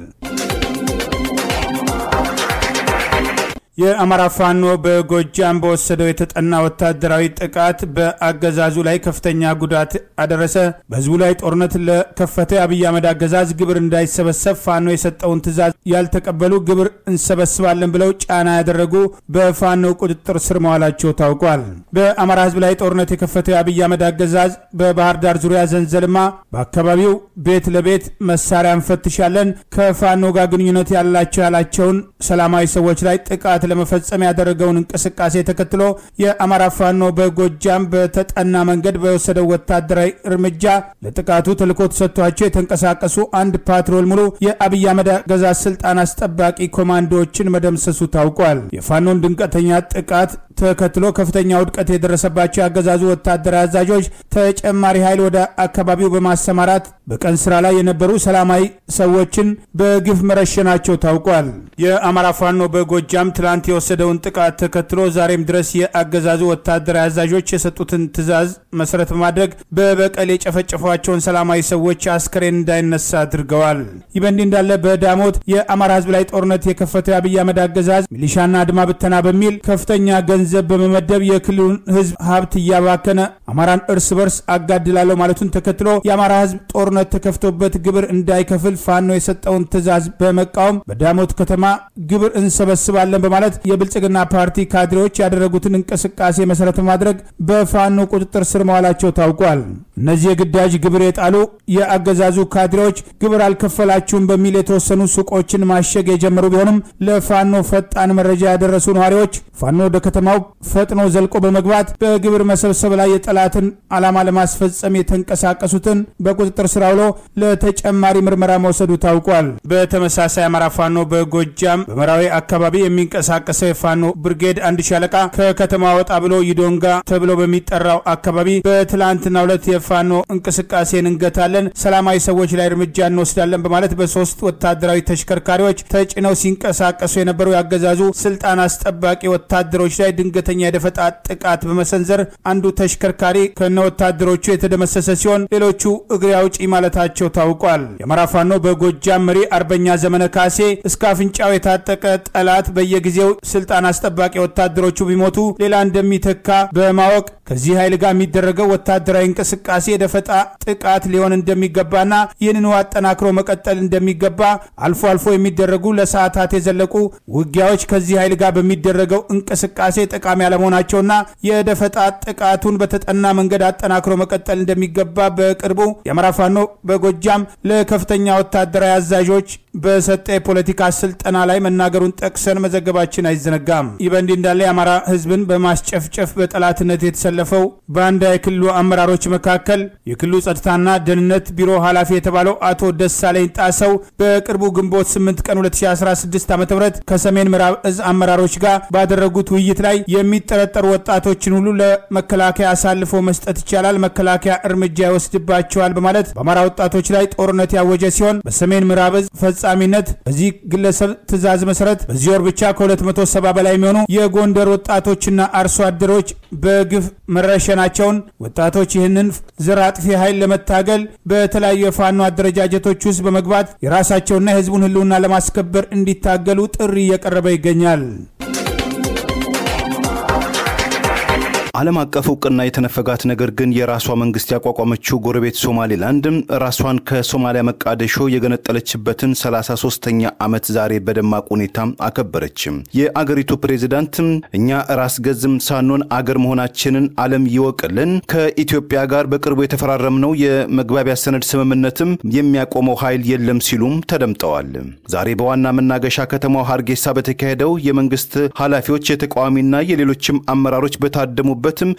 የአማራ ፋኖ በጎጃም በወሰደው የተጠና ወታደራዊ ጥቃት በአገዛዙ ላይ ከፍተኛ ጉዳት አደረሰ። በህዝቡ ላይ ጦርነት ለከፈተ አብይ አህመድ አገዛዝ ግብር እንዳይሰበሰብ ፋኖ የሰጠውን ትዕዛዝ ያልተቀበሉ ግብር እንሰበስባለን ብለው ጫና ያደረጉ በፋኖ ቁጥጥር ስር መዋላቸው ታውቋል። በአማራ ህዝብ ላይ ጦርነት የከፈተ አብይ አህመድ አገዛዝ በባህር ዳር ዙሪያ ዘንዘልማ በአካባቢው ቤት ለቤት መሳሪያ እንፈትሻለን ከፋኖ ጋር ግንኙነት ያላቸው ያላቸውን ሰላማዊ ሰዎች ላይ ጥቃት ለመፈጸም ያደረገውን እንቅስቃሴ ተከትሎ የአማራ ፋኖ በጎጃም በተጠና መንገድ በወሰደው ወታደራዊ እርምጃ ለጥቃቱ ተልኮ ተሰጥቷቸው የተንቀሳቀሱ አንድ ፓትሮል ሙሉ የአብይ አህመድ አገዛዝ ስልጣን አስጠባቂ ኮማንዶዎችን መደምሰሱ ታውቋል። የፋኖን ድንገተኛ ጥቃት ተከትሎ ከፍተኛ ውድቀት የደረሰባቸው ያገዛዙ ወታደራዊ አዛዦች ተጨማሪ ኃይል ወደ አካባቢው በማሰማራት በቀን ስራ ላይ የነበሩ ሰላማዊ ሰዎችን በግፍ መረሸናቸው ታውቋል። የአማራ ፋኖ በጎጃም ትላንት የወሰደውን ጥቃት ተከትሎ ዛሬም ድረስ የአገዛዙ ወታደራዊ አዛዦች የሰጡትን ትዕዛዝ መሰረት በማድረግ በበቀል የጨፈጨፏቸውን ሰላማዊ ሰዎች አስከሬን እንዳይነሳ አድርገዋል። ይህ በእንዲህ እንዳለ በዳሞት የአማራ ህዝብ ላይ ጦርነት የከፈተው አብይ አህመድ አገዛዝ ሚሊሻና አድማ ብተና በሚል ከፍተኛ ገንዘብ በመመደብ የክልሉን ህዝብ ሀብት እያባከነ አማራን እርስ በርስ አጋድላለሁ ማለቱን ተከትሎ የአማራ ህዝብ ጦርነት ተከፍቶበት ግብር እንዳይከፍል ፋኖ የሰጠውን ትዕዛዝ በመቃወም በዳሞት ከተማ ግብር እንሰበስባለን በማለት የብልጽግና ፓርቲ ካድሬዎች ያደረጉትን እንቅስቃሴ መሰረት በማድረግ በፋኖ ቁጥጥር ስር መዋላቸው ታውቋል። እነዚህ የግዳጅ ግብር የጣሉ የአገዛዙ ካድሬዎች ግብር አልከፈላችሁም በሚል የተወሰኑ ሱቆችን ማሸግ የጀመሩ ቢሆንም ለፋኖ ፈጣን መረጃ ያደረሱ ነዋሪዎች ፋኖ ወደ ከተማው ፈጥኖ ዘልቆ በመግባት በግብር መሰብሰብ ላይ የጠላትን ዓላማ ለማስፈጸም የተንቀሳቀሱትን በቁጥጥር ስር አውሎ ለተጨማሪ ምርመራ መውሰዱ ታውቋል። በተመሳሳይ አማራ ፋኖ በጎጃም በመራዊ አካባቢ የሚንቀሳ የሚንቀሳቀሰው የፋኖ ብርጌድ አንድ ሻለቃ ከከተማ ወጣ ብሎ ይዶንጋ ተብሎ በሚጠራው አካባቢ በትላንትናው ዕለት የፋኖ እንቅስቃሴን እንገታለን፣ ሰላማዊ ሰዎች ላይ እርምጃ እንወስዳለን በማለት በሶስት ወታደራዊ ተሽከርካሪዎች ተጭነው ሲንቀሳቀሱ የነበሩ ያገዛዙ ስልጣን አስጠባቂ ወታደሮች ላይ ድንገተኛ የደፈጣ ጥቃት በመሰንዘር አንዱ ተሽከርካሪ ከነ ወታደሮቹ የተደመሰሰ ሲሆን ሌሎቹ እግሬ አውጪ ማለታቸው ታውቋል። የአማራ ፋኖ በጎጃም መሪ አርበኛ ዘመነ ካሴ እስከ አፍንጫው የታጠቀ ጠላት በየጊዜው ስልጣን አስጠባቂ ወታደሮቹ ቢሞቱ ሌላ እንደሚተካ በማወቅ ከዚህ ኃይል ጋር የሚደረገው ወታደራዊ እንቅስቃሴ የደፈጣ ጥቃት ሊሆን እንደሚገባና ይህንን አጠናክሮ መቀጠል እንደሚገባ አልፎ አልፎ የሚደረጉ ለሰዓታት የዘለቁ ውጊያዎች ከዚህ ኃይል ጋር በሚደረገው እንቅስቃሴ ጠቃሚ ያለመሆናቸውና የደፈጣ ጥቃቱን በተጠና መንገድ አጠናክሮ መቀጠል እንደሚገባ በቅርቡ የአማራ ፋኖ በጎጃም ለከፍተኛ ወታደራዊ አዛዦች በሰጠ የፖለቲካ ስልጠና ላይ መናገሩን ጠቅሰን መዘገባችን አይዘነጋም። ይህ በእንዲህ እንዳለ የአማራ ህዝብን በማስጨፍጨፍ በጠላትነት የተሰለፈው ባንዳ የክልሉ አመራሮች መካከል የክልሉ ጸጥታና ደህንነት ቢሮ ኃላፊ የተባለው አቶ ደሳለኝ ጣሰው በቅርቡ ግንቦት ስምንት ቀን ሁለት ሺህ አስራ ስድስት ዓ.ም ከሰሜን ምዕራብ እዝ አመራሮች ጋር ባደረጉት ውይይት ላይ የሚጠረጠሩ ወጣቶችን ሁሉ ለመከላከያ አሳልፎ መስጠት ይቻላል፣ መከላከያ እርምጃ ይወስድባቸዋል በማለት በአማራ ወጣቶች ላይ ጦርነት ያወጀ ሲሆን በሰሜን ምዕራብ እዝ ፈጻሚነት በዚህ ግለሰብ ትዕዛዝ መሰረት በዚህ ወር ብቻ ከሁለት መቶ ሰባ በላይ የሚሆኑ የጎንደር ወጣቶችና አርሶ አደሮች በግፍ መረሸናቸውን ወጣቶች ይህንን ዘር አጥፊ ኃይል ለመታገል በተለያዩ የፋኖ አደረጃጀቶች ውስጥ በመግባት የራሳቸውና የህዝቡን ህልውና ለማስከበር እንዲታገሉ ጥሪ እየቀረበ ይገኛል። ዓለም አቀፍ ዕውቅና የተነፈጋት ነገር ግን የራሷ መንግስት ያቋቋመችው ጎረቤት ሶማሊላንድ ራሷን ከሶማሊያ መቃደሾ የገነጠለችበትን ሰላሳ ሶስተኛ ዓመት ዛሬ በደማቅ ሁኔታ አከበረች። የአገሪቱ ፕሬዝዳንት እኛ ራስ ገዝም ሳንሆን አገር መሆናችንን ዓለም ይወቅልን፣ ከኢትዮጵያ ጋር በቅርቡ የተፈራረምነው የመግባቢያ ሰነድ ስምምነትም የሚያቆመው ኃይል የለም ሲሉም ተደምጠዋል። ዛሬ በዋና መናገሻ ከተማው ሀርጌሳ በተካሄደው የመንግስት ኃላፊዎች የተቃዋሚና የሌሎችም አመራሮች በታደሙ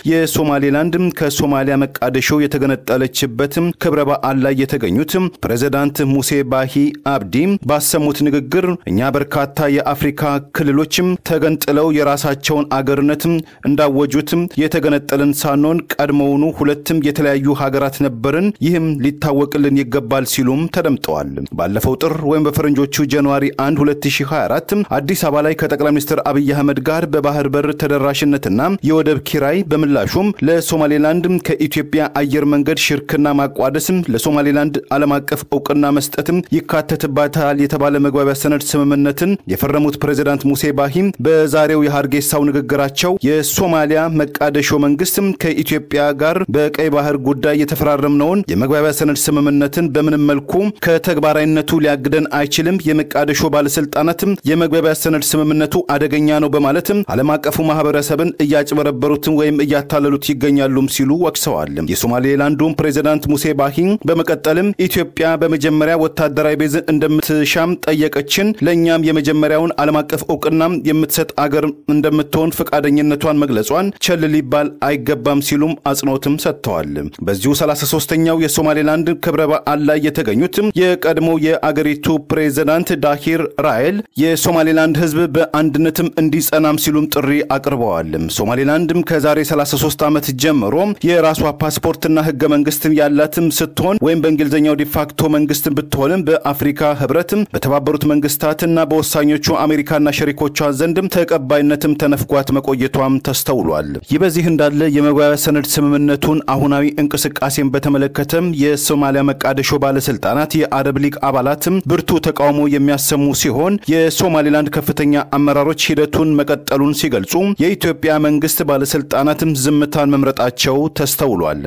የሶማሊላንድ ከሶማሊያ መቃደሾ የተገነጠለችበት ክብረ በዓል ላይ የተገኙት ፕሬዝዳንት ሙሴ ባሂ አብዲ ባሰሙት ንግግር እኛ በርካታ የአፍሪካ ክልሎች ተገንጥለው የራሳቸውን አገርነት እንዳወጁት የተገነጠልን ሳንሆን ቀድሞውኑ ሁለቱም የተለያዩ ሀገራት ነበርን፣ ይህም ሊታወቅልን ይገባል ሲሉም ተደምጠዋል። ባለፈው ጥር ወይም በፈረንጆቹ ጃንዋሪ አንድ ሁለት ሺህ ሃያ አራት አዲስ አበባ ላይ ከጠቅላይ ሚኒስትር አብይ አህመድ ጋር በባህር በር ተደራሽነትና የወደብ ኪራይ በምላሹም ለሶማሊላንድ ከኢትዮጵያ አየር መንገድ ሽርክና ማቋደስም ለሶማሊላንድ ዓለም አቀፍ ዕውቅና መስጠትም ይካተትባታል የተባለ መግባቢያ ሰነድ ስምምነትን የፈረሙት ፕሬዝዳንት ሙሴ ባሂ በዛሬው የሀርጌሳው ንግግራቸው የሶማሊያ መቃደሾ መንግስት ከኢትዮጵያ ጋር በቀይ ባህር ጉዳይ የተፈራረምነውን የመግባቢያ ሰነድ ስምምነትን በምንም መልኩ ከተግባራዊነቱ ሊያግደን አይችልም፣ የመቃደሾ ባለስልጣናት የመግባቢያ ሰነድ ስምምነቱ አደገኛ ነው በማለት ዓለም አቀፉ ማህበረሰብን እያጭበረበሩት ወይም እያታለሉት ይገኛሉም ሲሉ ወቅሰዋል። የሶማሊላንዱን ፕሬዝዳንት ሙሴ ባሂ በመቀጠልም ኢትዮጵያ በመጀመሪያ ወታደራዊ ቤዝ እንደምትሻም ጠየቀችን፣ ለኛም የመጀመሪያውን ዓለም አቀፍ ዕውቅና የምትሰጥ አገር እንደምትሆን ፈቃደኝነቷን መግለጿን ቸል ሊባል አይገባም ሲሉም አጽንኦትም ሰጥተዋል። በዚሁ ሰላሳ ሶስተኛው የሶማሊላንድ ክብረ በዓል ላይ የተገኙት የቀድሞ የአገሪቱ ፕሬዝዳንት ዳሂር ራይል የሶማሊላንድ ህዝብ በአንድነትም እንዲጸናም ሲሉም ጥሪ አቅርበዋል። ሶማሊላንድ ከዛሬ ሰላሳ ሶስት ዓመት ጀምሮ የራሷ ፓስፖርትና ህገ መንግስትም ያላትም ስትሆን ወይም በእንግሊዘኛው ዲፋክቶ መንግስት ብትሆንም በአፍሪካ ህብረትም በተባበሩት መንግስታትና በወሳኞቹ አሜሪካና ሸሪኮቿ ዘንድም ተቀባይነትም ተነፍጓት መቆየቷም ተስተውሏል። ይህ በዚህ እንዳለ የመግባቢያ ሰነድ ስምምነቱን አሁናዊ እንቅስቃሴን በተመለከተም የሶማሊያ መቃደሾ ባለስልጣናት የአረብ ሊግ አባላትም ብርቱ ተቃውሞ የሚያሰሙ ሲሆን የሶማሊላንድ ከፍተኛ አመራሮች ሂደቱን መቀጠሉን ሲገልጹ የኢትዮጵያ መንግስት ባለስልጣናትም ዝምታን መምረጣቸው ተስተውሏል።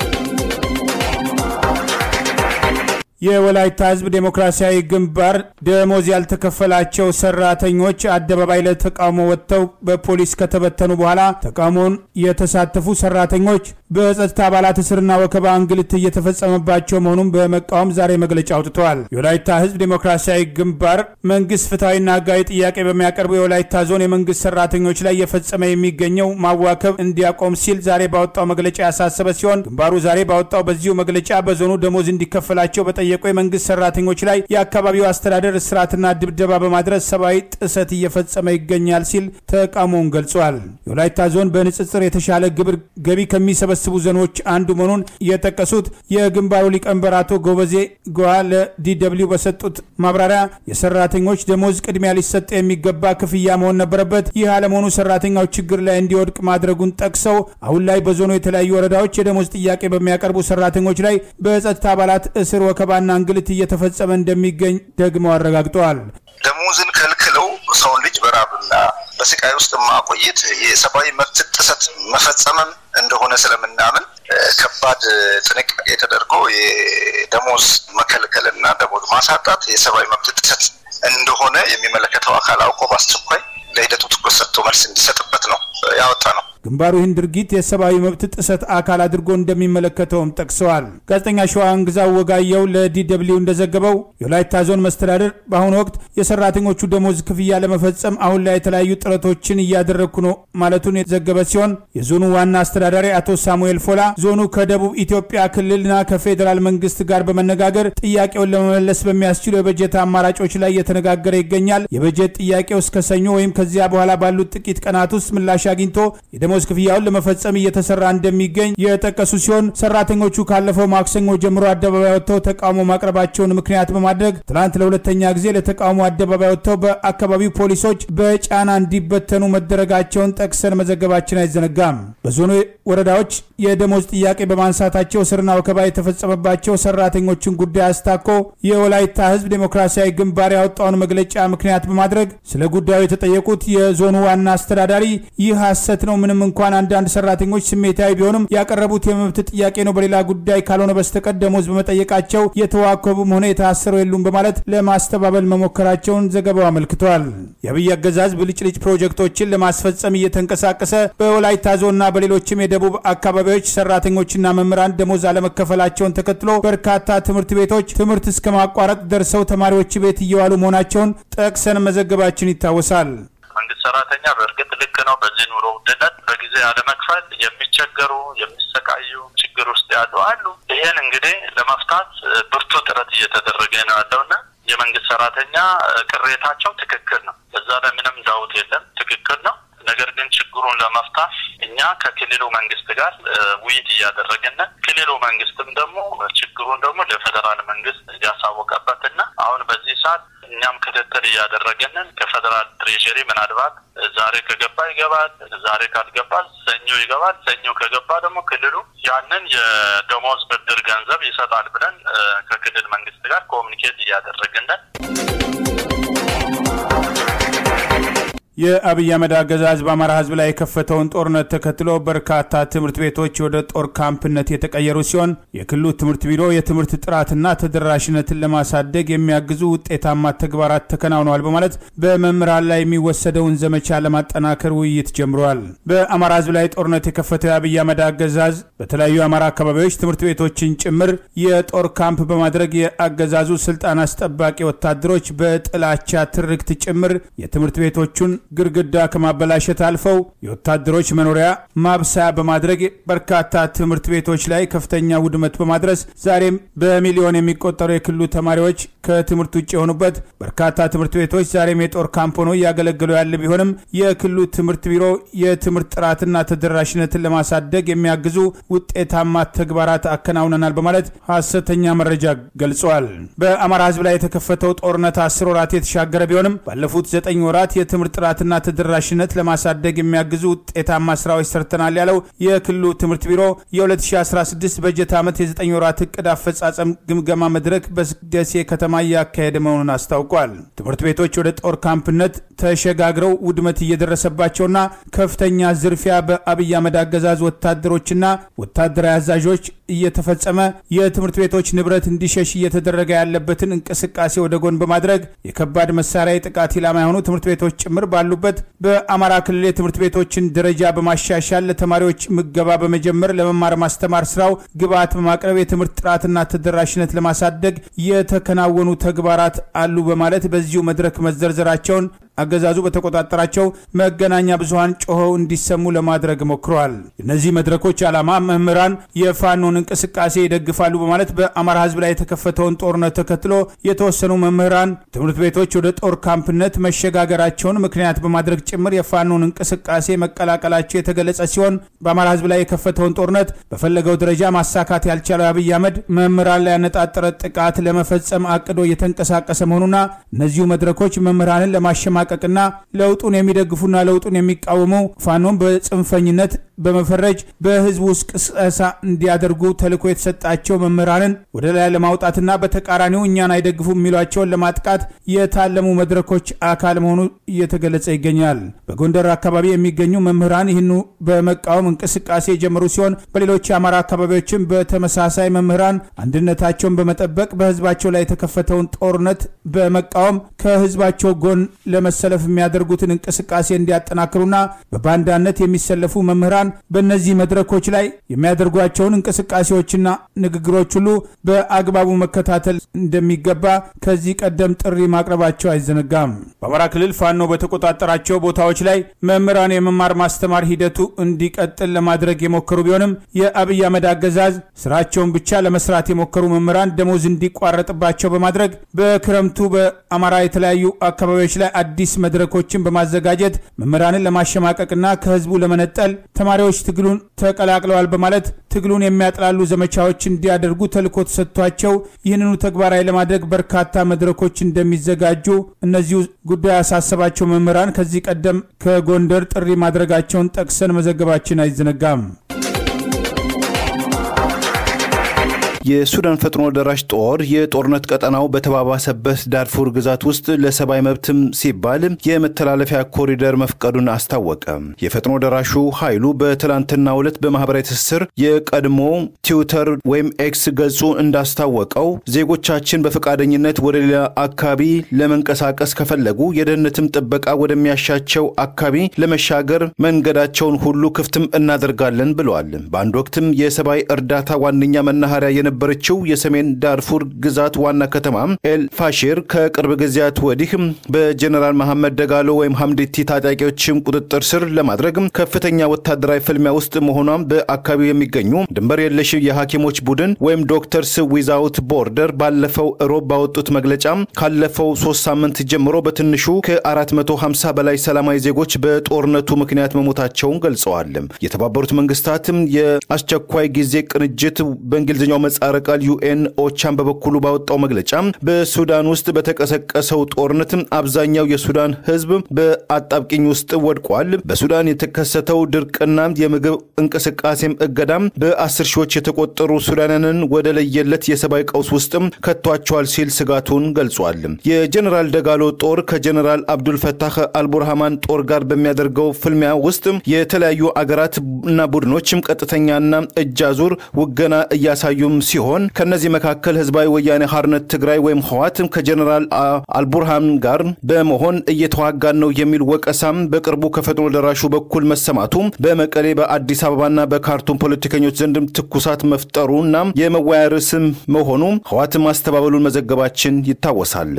የወላይታ ህዝብ ዴሞክራሲያዊ ግንባር ደሞዝ ያልተከፈላቸው ሰራተኞች አደባባይ ለተቃውሞ ወጥተው በፖሊስ ከተበተኑ በኋላ ተቃውሞን የተሳተፉ ሰራተኞች በጸጥታ አባላት እስርና ወከባ እንግልት እየተፈጸመባቸው መሆኑን በመቃወም ዛሬ መግለጫ አውጥተዋል። የወላይታ ህዝብ ዴሞክራሲያዊ ግንባር መንግስት ፍትሃዊና ህጋዊ ጥያቄ በሚያቀርቡ የወላይታ ዞን የመንግስት ሰራተኞች ላይ እየፈጸመ የሚገኘው ማዋከብ እንዲያቆም ሲል ዛሬ ባወጣው መግለጫ ያሳሰበ ሲሆን ግንባሩ ዛሬ ባወጣው በዚሁ መግለጫ በዞኑ ደሞዝ እንዲከፈላቸው በጠ በተጠየቁ የመንግስት ሰራተኞች ላይ የአካባቢው አስተዳደር እስራትና ድብደባ በማድረስ ሰብአዊ ጥሰት እየፈጸመ ይገኛል ሲል ተቃውሞውን ገልጿል። የወላይታ ዞን በንጽጽር የተሻለ ግብር ገቢ ከሚሰበስቡ ዞኖች አንዱ መሆኑን የጠቀሱት የግንባሩ ሊቀመንበር አቶ ጎበዜ ጓ ለዲደብሊው በሰጡት ማብራሪያ የሰራተኞች ደሞዝ ቅድሚያ ሊሰጥ የሚገባ ክፍያ መሆን ነበረበት። ይህ አለመሆኑ ሰራተኛው ችግር ላይ እንዲወድቅ ማድረጉን ጠቅሰው አሁን ላይ በዞኑ የተለያዩ ወረዳዎች የደሞዝ ጥያቄ በሚያቀርቡ ሰራተኞች ላይ በጸጥታ አባላት እስር፣ ወከባና እንግልት እየተፈጸመ እንደሚገኝ ደግመው አረጋግጠዋል። ደሞዝን ከልክለው ሰውን ልጅ በራብና በስቃይ ውስጥ ማቆየት የሰብአዊ መብት ጥሰት መፈጸምም እንደሆነ ስለምናምን ከባድ ጥንቃቄ ተደርጎ የደሞዝ መከልከልና ደሞዝ ማሳጣት የሰብአዊ መብት ጥሰት እንደሆነ የሚመለከተው አካል አውቆ በአስቸኳይ ለሂደቱ ትኩረት ሰጥቶ መልስ እንዲሰጥበት ነው ያወጣ ነው። ግንባሩ ይህን ድርጊት የሰብአዊ መብት ጥሰት አካል አድርጎ እንደሚመለከተውም ጠቅሰዋል። ጋዜጠኛ ሸዋን ግዛው ወጋየው ለዲደብሊው እንደዘገበው የወላይታ ዞን መስተዳድር በአሁኑ ወቅት የሰራተኞቹ ደሞዝ ክፍያ ለመፈጸም አሁን ላይ የተለያዩ ጥረቶችን እያደረኩ ነው ማለቱን የተዘገበ ሲሆን የዞኑ ዋና አስተዳዳሪ አቶ ሳሙኤል ፎላ ዞኑ ከደቡብ ኢትዮጵያ ክልልና ከፌዴራል መንግስት ጋር በመነጋገር ጥያቄውን ለመመለስ በሚያስችሉ የበጀት አማራጮች ላይ እየተነጋገረ ይገኛል። የበጀት ጥያቄው እስከ ሰኞ ወይም ከዚያ በኋላ ባሉት ጥቂት ቀናት ውስጥ ምላሽ አግኝቶ የደሞዝ ክፍያውን ለመፈጸም እየተሰራ እንደሚገኝ የጠቀሱ ሲሆን ሰራተኞቹ ካለፈው ማክሰኞ ጀምሮ አደባባይ ወጥተው ተቃውሞ ማቅረባቸውን ምክንያት በማድረግ ትናንት ለሁለተኛ ጊዜ ለተቃውሞ አደባባይ ወጥተው በአካባቢው ፖሊሶች በጫና እንዲበተኑ መደረጋቸውን ጠቅሰን መዘገባችን አይዘነጋም። በዞኑ ወረዳዎች የደሞዝ ጥያቄ በማንሳታቸው እስርና ወከባ የተፈጸመባቸው ሰራተኞችን ጉዳይ አስታኮ የወላይታ ህዝብ ዴሞክራሲያዊ ግንባር ያወጣውን መግለጫ ምክንያት በማድረግ ስለ ጉዳዩ የተጠየቁት የዞኑ ዋና አስተዳዳሪ ይህ ሐሰት ነው፣ ምንም እንኳን አንዳንድ ሰራተኞች ስሜታዊ ቢሆንም ያቀረቡት የመብት ጥያቄ ነው፣ በሌላ ጉዳይ ካልሆነ በስተቀር ደሞዝ በመጠየቃቸው የተዋከቡ ሆነ የታሰሩ የሉም በማለት ለማስተባበል መሞከራቸውን ዘገባው አመልክቷል። የአብይ አገዛዝ ብልጭልጭ ፕሮጀክቶችን ለማስፈጸም እየተንቀሳቀሰ በወላይታ ዞንና በሌሎችም የደቡብ አካባቢዎች ሰራተኞችና መምህራን ደሞዝ አለመከፈላቸውን ተከትሎ በርካታ ትምህርት ቤቶች ትምህርት እስከ ማቋረጥ ደርሰው ተማሪዎች ቤት እየዋሉ መሆናቸውን ጠቅሰን መዘገባችን ይታወሳል። መንግስት ሰራተኛ በእርግጥ ልክ ነው። በዚህ ኑሮ ውድነት በጊዜ አለመክፈል የሚቸገሩ የሚሰቃዩ ችግር ውስጥ ያሉ አሉ። ይሄን እንግዲህ ለመፍታት ብርቱ ጥረት እየተደረገ ነው ያለውና የመንግስት ሰራተኛ ቅሬታቸው ትክክል ነው። በዛ ላይ ምንም ዳውት የለም፣ ትክክል ነው። ነገር ግን ችግሩን ለመፍታት እኛ ከክልሉ መንግስት ጋር ውይይት እያደረግን ክልሉ መንግስትም ደግሞ ችግሩን ደግሞ ለፌደራል መንግስት ያሳወቀበትና አሁን በዚህ ሰዓት እኛም ክትትል እያደረግን ከፌደራል ትሬጀሪ ምናልባት ዛሬ ከገባ ይገባል፣ ዛሬ ካልገባ ሰኞ ይገባል፣ ሰኞ ከገባ ደግሞ ክልሉ ያንን የደሞዝ ብድር ገንዘብ ይሰጣል ብለን ከክልል መንግስት ጋር ኮሙኒኬት እያደረግን የአብይ አህመድ አገዛዝ በአማራ ህዝብ ላይ የከፈተውን ጦርነት ተከትሎ በርካታ ትምህርት ቤቶች ወደ ጦር ካምፕነት የተቀየሩ ሲሆን የክልሉ ትምህርት ቢሮ የትምህርት ጥራትና ተደራሽነትን ለማሳደግ የሚያግዙ ውጤታማ ተግባራት ተከናውነዋል በማለት በመምህራን ላይ የሚወሰደውን ዘመቻ ለማጠናከር ውይይት ጀምሯል። በአማራ ህዝብ ላይ ጦርነት የከፈተው የአብይ አህመድ አገዛዝ በተለያዩ አማራ አካባቢዎች ትምህርት ቤቶችን ጭምር የጦር ካምፕ በማድረግ የአገዛዙ ስልጣን አስጠባቂ ወታደሮች በጥላቻ ትርክት ጭምር የትምህርት ቤቶቹን ግርግዳ ከማበላሸት አልፈው የወታደሮች መኖሪያ ማብሰያ በማድረግ በርካታ ትምህርት ቤቶች ላይ ከፍተኛ ውድመት በማድረስ ዛሬም በሚሊዮን የሚቆጠሩ የክልሉ ተማሪዎች ከትምህርት ውጭ የሆኑበት በርካታ ትምህርት ቤቶች ዛሬም የጦር ካምፕ ሆነው ያገለግሉ ያለ ቢሆንም የክልሉ ትምህርት ቢሮ የትምህርት ጥራትና ተደራሽነትን ለማሳደግ የሚያግዙ ውጤታማ ተግባራት አከናውነናል በማለት ሐሰተኛ መረጃ ገልጿል። በአማራ ህዝብ ላይ የተከፈተው ጦርነት አስር ወራት የተሻገረ ቢሆንም ባለፉት ዘጠኝ ወራት የትምህርት ጥራትና ተደራሽነት ለማሳደግ የሚያግዙ ውጤታማ ስራዎች ሰርተናል ያለው የክልሉ ትምህርት ቢሮ የ2016 በጀት ዓመት የዘጠኝ ወራት እቅድ አፈጻጸም ግምገማ መድረክ በደሴ ከተማ ያካሄደ መሆኑን አስታውቋል። ትምህርት ቤቶች ወደ ጦር ካምፕነት ተሸጋግረው ውድመት እየደረሰባቸውና ከፍተኛ ዝርፊያ በአብይ አህመድ አገዛዝ ወታደሮችና ወታደራዊ አዛዦች እየተፈጸመ የትምህርት ቤቶች ንብረት እንዲሸሽ እየተደረገ ያለበትን እንቅስቃሴ ወደ ጎን በማድረግ የከባድ መሳሪያ ጥቃት ኢላማ የሆኑ ትምህርት ቤቶች ጭምር ባሉበት በአማራ ክልል የትምህርት ቤቶችን ደረጃ በማሻሻል ለተማሪዎች ምገባ በመጀመር ለመማር ማስተማር ስራው ግብዓት በማቅረብ የትምህርት ጥራትና ተደራሽነት ለማሳደግ የተከናወኑ ተግባራት አሉ በማለት በዚሁ መድረክ መዘርዘራቸውን አገዛዙ በተቆጣጠራቸው መገናኛ ብዙሃን ጮኸው እንዲሰሙ ለማድረግ ሞክረዋል። እነዚህ መድረኮች ዓላማ መምህራን የፋኖን እንቅስቃሴ ይደግፋሉ በማለት በአማራ ህዝብ ላይ የተከፈተውን ጦርነት ተከትሎ የተወሰኑ መምህራን ትምህርት ቤቶች ወደ ጦር ካምፕነት መሸጋገራቸውን ምክንያት በማድረግ ጭምር የፋኖን እንቅስቃሴ መቀላቀላቸው የተገለጸ ሲሆን በአማራ ህዝብ ላይ የከፈተውን ጦርነት በፈለገው ደረጃ ማሳካት ያልቻለው አብይ አህመድ መምህራን ላይ ያነጣጠረ ጥቃት ለመፈጸም አቅዶ እየተንቀሳቀሰ መሆኑና እነዚሁ መድረኮች መምህራንን ለማሸማቀቅና ለውጡን የሚደግፉና ለውጡን የሚቃወሙ ፋኖን በጽንፈኝነት በመፈረጅ በህዝቡ ውስጥ ቅስቀሳ እንዲያደርጉ ተልዕኮ የተሰጣቸው መምህራንን ወደ ላይ ለማውጣትና በተቃራኒው እኛን አይደግፉ የሚሏቸውን ለማጥቃት የታለሙ መድረኮች አካል መሆኑ እየተገለጸ ይገኛል። በጎንደር አካባቢ የሚገኙ መምህራን ይህኑ በመቃወም እንቅስቃሴ የጀመሩ ሲሆን በሌሎች የአማራ አካባቢዎችም በተመሳሳይ መምህራን አንድነታቸውን በመጠበቅ በህዝባቸው ላይ የተከፈተውን ጦርነት በመቃወም ከህዝባቸው ጎን ለመሰለፍ የሚያደርጉትን እንቅስቃሴ እንዲያጠናክሩና በባንዳነት የሚሰለፉ መምህራን በእነዚህ መድረኮች ላይ የሚያደርጓቸውን እንቅስቃሴዎችና ንግግሮች ሁሉ በአግባቡ መከታተል እንደሚገባ ከዚህ ቀደም ጥሪ ማቅረባቸው አይዘነጋም። በአማራ ክልል ፋኖ በተቆጣጠራቸው ቦታዎች ላይ መምህራን የመማር ማስተማር ሂደቱ እንዲቀጥል ለማድረግ የሞከሩ ቢሆንም የአብይ አህመድ አገዛዝ ስራቸውን ብቻ ለመስራት የሞከሩ መምህራን ደሞዝ እንዲቋረጥባቸው በማድረግ በክረምቱ በአማራ የተለያዩ አካባቢዎች ላይ አዲስ መድረኮችን በማዘጋጀት መምህራንን ለማሸማቀቅና ከህዝቡ ለመነጠል ተማሪዎች ትግሉን ተቀላቅለዋል በማለት ትግሉን የሚያጥላሉ ዘመቻዎች እንዲያደርጉ ተልዕኮ ተሰጥቷቸው ይህንኑ ተግባራዊ ለማድረግ በርካታ መድረኮች እንደሚዘጋጁ እነዚሁ ጉዳይ ያሳሰባቸው መምህራን ከዚህ ቀደም ከጎንደር ጥሪ ማድረጋቸውን ጠቅሰን መዘገባችን አይዘነጋም። የሱዳን ፈጥኖ ደራሽ ጦር የጦርነት ቀጠናው በተባባሰበት ዳርፉር ግዛት ውስጥ ለሰብአዊ መብትም ሲባል የመተላለፊያ ኮሪደር መፍቀዱን አስታወቀ። የፈጥኖ ደራሹ ኃይሉ በትላንትናው ዕለት በማህበራዊ ትስስር የቀድሞ ትዊተር ወይም ኤክስ ገጹ እንዳስታወቀው ዜጎቻችን በፈቃደኝነት ወደ ሌላ አካባቢ ለመንቀሳቀስ ከፈለጉ የደህንነትም ጥበቃ ወደሚያሻቸው አካባቢ ለመሻገር መንገዳቸውን ሁሉ ክፍትም እናደርጋለን ብለዋል። በአንድ ወቅትም የሰብአዊ እርዳታ ዋነኛ መናኸሪያ በረችው የሰሜን ዳርፉር ግዛት ዋና ከተማ ኤል ፋሽር ከቅርብ ጊዜያት ወዲህ በጀነራል መሐመድ ደጋሎ ወይም ሐምዲቲ ታጣቂዎችም ቁጥጥር ስር ለማድረግ ከፍተኛ ወታደራዊ ፍልሚያ ውስጥ መሆኗን በአካባቢው የሚገኙ ድንበር የለሽ የሐኪሞች ቡድን ወይም ዶክተርስ ዊዛውት ቦርደር ባለፈው ሮብ ባወጡት መግለጫ ካለፈው ሶስት ሳምንት ጀምሮ በትንሹ ከአራት መቶ ሃምሳ በላይ ሰላማዊ ዜጎች በጦርነቱ ምክንያት መሞታቸውን ገልጸዋል። የተባበሩት መንግስታትም የአስቸኳይ ጊዜ ቅንጅት በእንግሊዝኛው ጻረቃል ዩኤን ኦቻም በበኩሉ ባወጣው መግለጫ በሱዳን ውስጥ በተቀሰቀሰው ጦርነት አብዛኛው የሱዳን ህዝብ በአጣብቂኝ ውስጥ ወድቋል። በሱዳን የተከሰተው ድርቅና የምግብ እንቅስቃሴም እገዳም በአስር ሺዎች የተቆጠሩ ሱዳናንን ወደ ለየለት የሰብአዊ ቀውስ ውስጥ ከቷቸዋል ሲል ስጋቱን ገልጿል። የጀነራል ደጋሎ ጦር ከጀነራል አብዱል ፈታህ አልቡርሃማን ጦር ጋር በሚያደርገው ፍልሚያ ውስጥ የተለያዩ አገራትና ቡድኖችም ቀጥተኛና እጃዙር ውገና እያሳዩ ሲሆን ከነዚህ መካከል ህዝባዊ ወያኔ ሓርነት ትግራይ ወይም ህዋት ከጀነራል አልቡርሃን ጋር በመሆን እየተዋጋን ነው የሚል ወቀሳም በቅርቡ ከፈጥኖ ደራሹ በኩል መሰማቱ በመቀሌ በአዲስ አበባና በካርቱም ፖለቲከኞች ዘንድም ትኩሳት መፍጠሩና የመወያያ ርዕስም መሆኑ ህዋት ማስተባበሉን መዘገባችን ይታወሳል።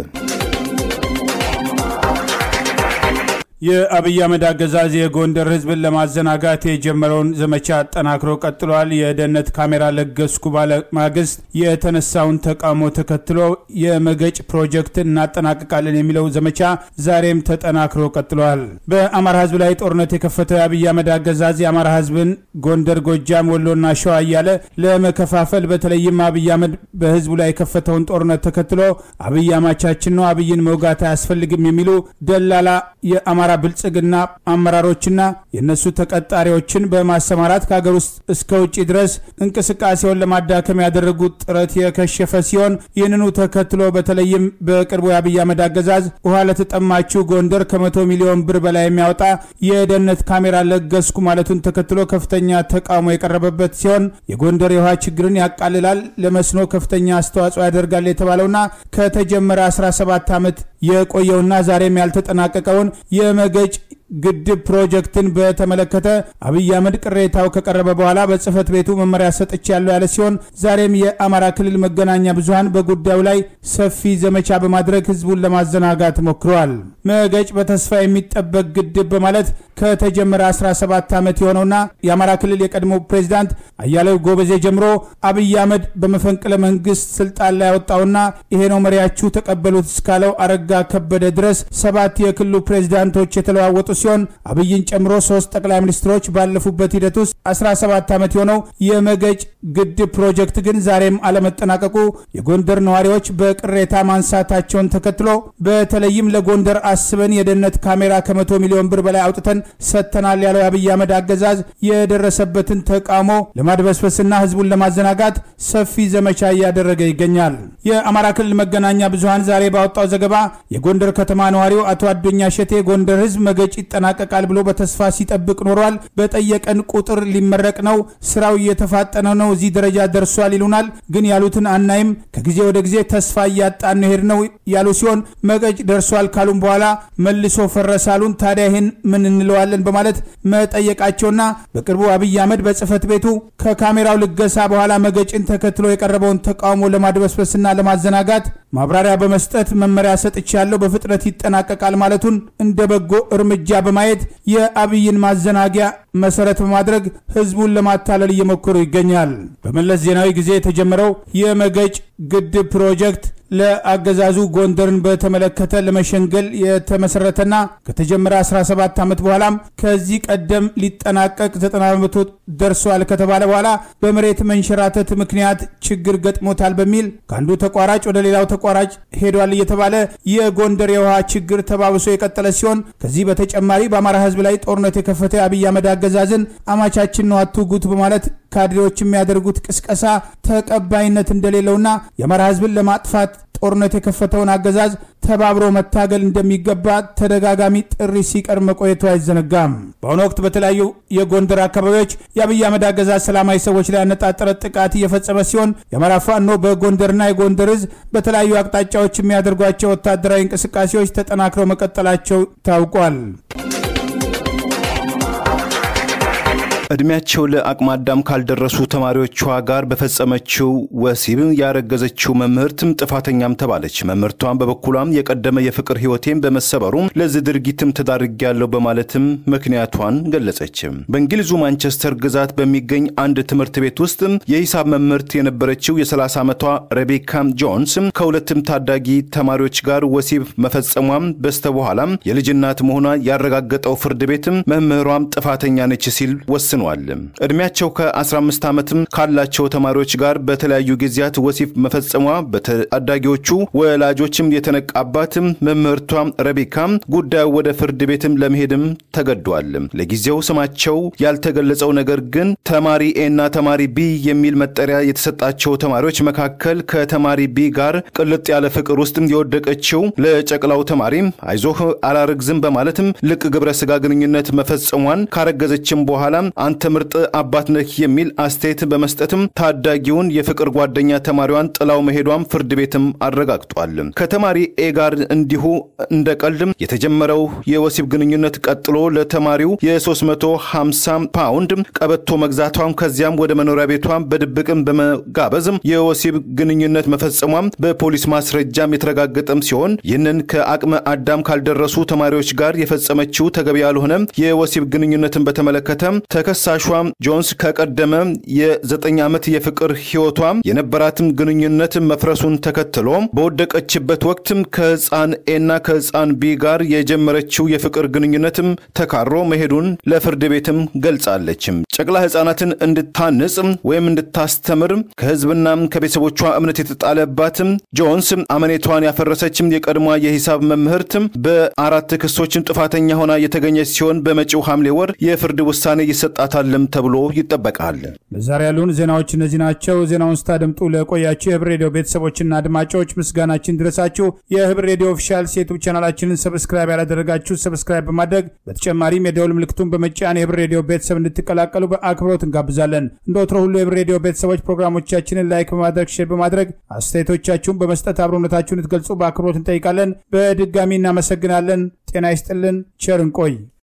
የአብይ አህመድ አገዛዝ የጎንደር ህዝብን ለማዘናጋት የጀመረውን ዘመቻ አጠናክሮ ቀጥሏል። የደህንነት ካሜራ ለገስኩ ባለ ማግስት የተነሳውን ተቃውሞ ተከትሎ የመገጭ ፕሮጀክት እናጠናቅቃለን የሚለው ዘመቻ ዛሬም ተጠናክሮ ቀጥሏል። በአማራ ህዝብ ላይ ጦርነት የከፈተው የአብይ አህመድ አገዛዝ የአማራ ህዝብን ጎንደር፣ ጎጃም፣ ወሎና ሸዋ እያለ ለመከፋፈል በተለይም አብይ አህመድ በህዝቡ ላይ የከፈተውን ጦርነት ተከትሎ አብይ አማቻችን ነው፣ አብይን መውጋት አያስፈልግም የሚሉ ደላላ የአማራ ብልጽግና አመራሮችና የነሱ ተቀጣሪዎችን በማሰማራት ከሀገር ውስጥ እስከ ውጪ ድረስ እንቅስቃሴውን ለማዳከም ያደረጉት ጥረት የከሸፈ ሲሆን ይህንኑ ተከትሎ በተለይም በቅርቡ የአብይ አህመድ አገዛዝ ውሃ ለተጠማችው ጎንደር ከመቶ ሚሊዮን ብር በላይ የሚያወጣ የደህንነት ካሜራ ለገስኩ ማለቱን ተከትሎ ከፍተኛ ተቃውሞ የቀረበበት ሲሆን የጎንደር የውሃ ችግርን ያቃልላል፣ ለመስኖ ከፍተኛ አስተዋጽኦ ያደርጋል የተባለውና ከተጀመረ አስራ ሰባት ዓመት የቆየውና ዛሬም ያልተጠናቀቀውን የመገጭ ግድብ ፕሮጀክትን በተመለከተ አብይ አህመድ ቅሬታው ከቀረበ በኋላ በጽህፈት ቤቱ መመሪያ ሰጥቻለሁ ያለ ሲሆን ዛሬም የአማራ ክልል መገናኛ ብዙሃን በጉዳዩ ላይ ሰፊ ዘመቻ በማድረግ ህዝቡን ለማዘናጋት ሞክረዋል። መገጭ በተስፋ የሚጠበቅ ግድብ በማለት ከተጀመረ አስራ ሰባት ዓመት የሆነውና የአማራ ክልል የቀድሞ ፕሬዝዳንት አያሌው ጎበዜ ጀምሮ አብይ አህመድ በመፈንቅለ መንግስት ስልጣን ላይ ያወጣውና ይሄ ነው መሪያችሁ ተቀበሉት እስካለው አረጋ ከበደ ድረስ ሰባት የክልሉ ፕሬዝዳንቶች የተለዋወጡ ሲሆን አብይን ጨምሮ ሶስት ጠቅላይ ሚኒስትሮች ባለፉበት ሂደት ውስጥ አስራ ሰባት ዓመት የሆነው የመገጭ ግድብ ፕሮጀክት ግን ዛሬም አለመጠናቀቁ የጎንደር ነዋሪዎች በቅሬታ ማንሳታቸውን ተከትሎ በተለይም ለጎንደር አስበን የደህንነት ካሜራ ከመቶ ሚሊዮን ብር በላይ አውጥተን ሰጥተናል ያለው አብይ አህመድ አገዛዝ የደረሰበትን ተቃውሞ ለማድበስበስና ህዝቡን ለማዘናጋት ሰፊ ዘመቻ እያደረገ ይገኛል። የአማራ ክልል መገናኛ ብዙሃን ዛሬ ባወጣው ዘገባ የጎንደር ከተማ ነዋሪው አቶ አዱኛ ሸቴ ጎንደር ህዝብ መገጭ ይጠናቀቃል ብሎ በተስፋ ሲጠብቅ ኖሯል። በጠየቀን ቁጥር ሊመረቅ ነው፣ ስራው እየተፋጠነ ነው፣ እዚህ ደረጃ ደርሷል ይሉናል። ግን ያሉትን አናይም፣ ከጊዜ ወደ ጊዜ ተስፋ እያጣን ሄድ ነው ያሉ ሲሆን መገጭ ደርሷል ካሉን በኋላ መልሶ ፈረሳሉን። ታዲያ ይሄን ምን እንለዋለን በማለት መጠየቃቸውና በቅርቡ አብይ አህመድ በጽህፈት ቤቱ ከካሜራው ልገሳ በኋላ መገጭን ተከትሎ የቀረበውን ተቃውሞ ለማድበስበስና ለማዘናጋት ማብራሪያ በመስጠት መመሪያ ሰጥቻለሁ በፍጥነት ይጠናቀቃል ማለቱን እንደ በጎ እርምጃ በማየት የአብይን ማዘናጊያ መሰረት በማድረግ ህዝቡን ለማታለል እየሞከሩ ይገኛል። በመለስ ዜናዊ ጊዜ የተጀመረው የመገጭ ግድብ ፕሮጀክት ለአገዛዙ ጎንደርን በተመለከተ ለመሸንገል የተመሰረተና ከተጀመረ አስራ ሰባት ዓመት በኋላም ከዚህ ቀደም ሊጠናቀቅ ዘጠና በመቶ ደርሷል ከተባለ በኋላ በመሬት መንሸራተት ምክንያት ችግር ገጥሞታል በሚል ካንዱ ተቋራጭ ወደ ሌላው ተቋራጭ ሄዷል እየተባለ የጎንደር የውሃ ችግር ተባብሶ የቀጠለ ሲሆን ከዚህ በተጨማሪ በአማራ ህዝብ ላይ ጦርነት የከፈተ አብይ አህመድ አገዛዝን አማቻችን ነው አትጉት በማለት ካድሬዎች የሚያደርጉት ቅስቀሳ ተቀባይነት እንደሌለውና የአማራ ህዝብን ለማጥፋት ጦርነት የከፈተውን አገዛዝ ተባብሮ መታገል እንደሚገባ ተደጋጋሚ ጥሪ ሲቀር መቆየቱ አይዘነጋም። በአሁኑ ወቅት በተለያዩ የጎንደር አካባቢዎች የአብይ አህመድ አገዛዝ ሰላማዊ ሰዎች ላይ ያነጣጠረ ጥቃት እየፈጸመ ሲሆን የአማራ ፋኖ በጎንደርና የጎንደር ህዝብ በተለያዩ አቅጣጫዎች የሚያደርጓቸው ወታደራዊ እንቅስቃሴዎች ተጠናክረው መቀጠላቸው ታውቋል። እድሜያቸው ለአቅመ አዳም ካልደረሱ ተማሪዎቿ ጋር በፈጸመችው ወሲብ ያረገዘችው መምህርትም ጥፋተኛም ተባለች። መምህርቷን በበኩሏም የቀደመ የፍቅር ህይወቴን በመሰበሩ ለዚህ ድርጊትም ተዳርጌያለሁ በማለትም ምክንያቷን ገለጸች። በእንግሊዙ ማንቸስተር ግዛት በሚገኝ አንድ ትምህርት ቤት ውስጥ የሂሳብ መምህርት የነበረችው የ30 ዓመቷ ሬቤካ ጆንስ ከሁለትም ታዳጊ ተማሪዎች ጋር ወሲብ መፈጸሟም በስተበኋላም የልጅ እናት መሆኗ ያረጋገጠው ፍርድ ቤትም መምህሯም ጥፋተኛ ነች ሲል ወሰነ። እድሜያቸው ከ15 ዓመትም ካላቸው ተማሪዎች ጋር በተለያዩ ጊዜያት ወሲብ መፈጸሟ በታዳጊዎቹ ወላጆችም የተነቃባት መምህርቷ ሬቤካ ጉዳዩ ወደ ፍርድ ቤትም ለመሄድም ተገዷል። ለጊዜው ስማቸው ያልተገለጸው ነገር ግን ተማሪ ኤ እና ተማሪ ቢ የሚል መጠሪያ የተሰጣቸው ተማሪዎች መካከል ከተማሪ ቢ ጋር ቅልጥ ያለ ፍቅር ውስጥ የወደቀችው ለጨቅላው ተማሪ አይዞህ አላረግዝም በማለትም ልቅ ግብረ ስጋ ግንኙነት መፈጸሟን ካረገዘችም በኋላ አንተ ምርጥ አባት ነህ የሚል አስተያየት በመስጠትም ታዳጊውን የፍቅር ጓደኛ ተማሪዋን ጥላው መሄዷን ፍርድ ቤትም አረጋግጧል። ከተማሪ ኤ ጋር እንዲሁ እንደቀልድም የተጀመረው የወሲብ ግንኙነት ቀጥሎ ለተማሪው የ350 ፓውንድ ቀበቶ መግዛቷን ከዚያም ወደ መኖሪያ ቤቷን በድብቅም በመጋበዝም የወሲብ ግንኙነት መፈጸሟን በፖሊስ ማስረጃም የተረጋገጠም ሲሆን ይህንን ከአቅመ አዳም ካልደረሱ ተማሪዎች ጋር የፈጸመችው ተገቢ ያልሆነ የወሲብ ግንኙነትን በተመለከተ ተከሳሿም ጆንስ ከቀደመ የዘጠኝ ዓመት የፍቅር ህይወቷ የነበራትም ግንኙነት መፍረሱን ተከትሎ በወደቀችበት ወቅትም ከህፃን ኤና ከህፃን ቢ ጋር የጀመረችው የፍቅር ግንኙነትም ተካሮ መሄዱን ለፍርድ ቤትም ገልጻለች። ጨቅላ ህፃናትን እንድታንጽ ወይም እንድታስተምር ከህዝብና ከቤተሰቦቿ እምነት የተጣለባት ጆንስ አመኔቷን ያፈረሰችም የቀድሞ የሂሳብ መምህርት በአራት ክሶችን ጥፋተኛ ሆና የተገኘች ሲሆን በመጪው ሐምሌ ወር የፍርድ ውሳኔ ይሰጣታልም ተብሎ ይጠበቃል። ለዛሬ ያሉን ዜናዎች እነዚህ ናቸው። ዜናውን ስታደምጡ ለቆያችሁ የህብር ሬዲዮ ቤተሰቦችና አድማጮች ምስጋናችን ድረሳችሁ። የህብር ሬዲዮ ኦፊሻል ዩቲዩብ ቻናላችንን ሰብስክራይብ ያላደረጋችሁ ሰብስክራይብ በማድረግ በተጨማሪም የደወል ምልክቱን በመጫን የህብር ሬዲዮ ቤተሰብ እንድትቀላቀሉ በአክብሮት እንጋብዛለን። እንደወትሮ ሁሉ የህብር ሬዲዮ ቤተሰቦች ፕሮግራሞቻችንን ላይክ በማድረግ ሼር በማድረግ አስተያየቶቻችሁን በመስጠት አብሮነታችሁን እንድትገልጹ በአክብሮት እንጠይቃለን። በድጋሚ እናመሰግናለን። ጤና ይስጥልን። ቸር እንቆይ።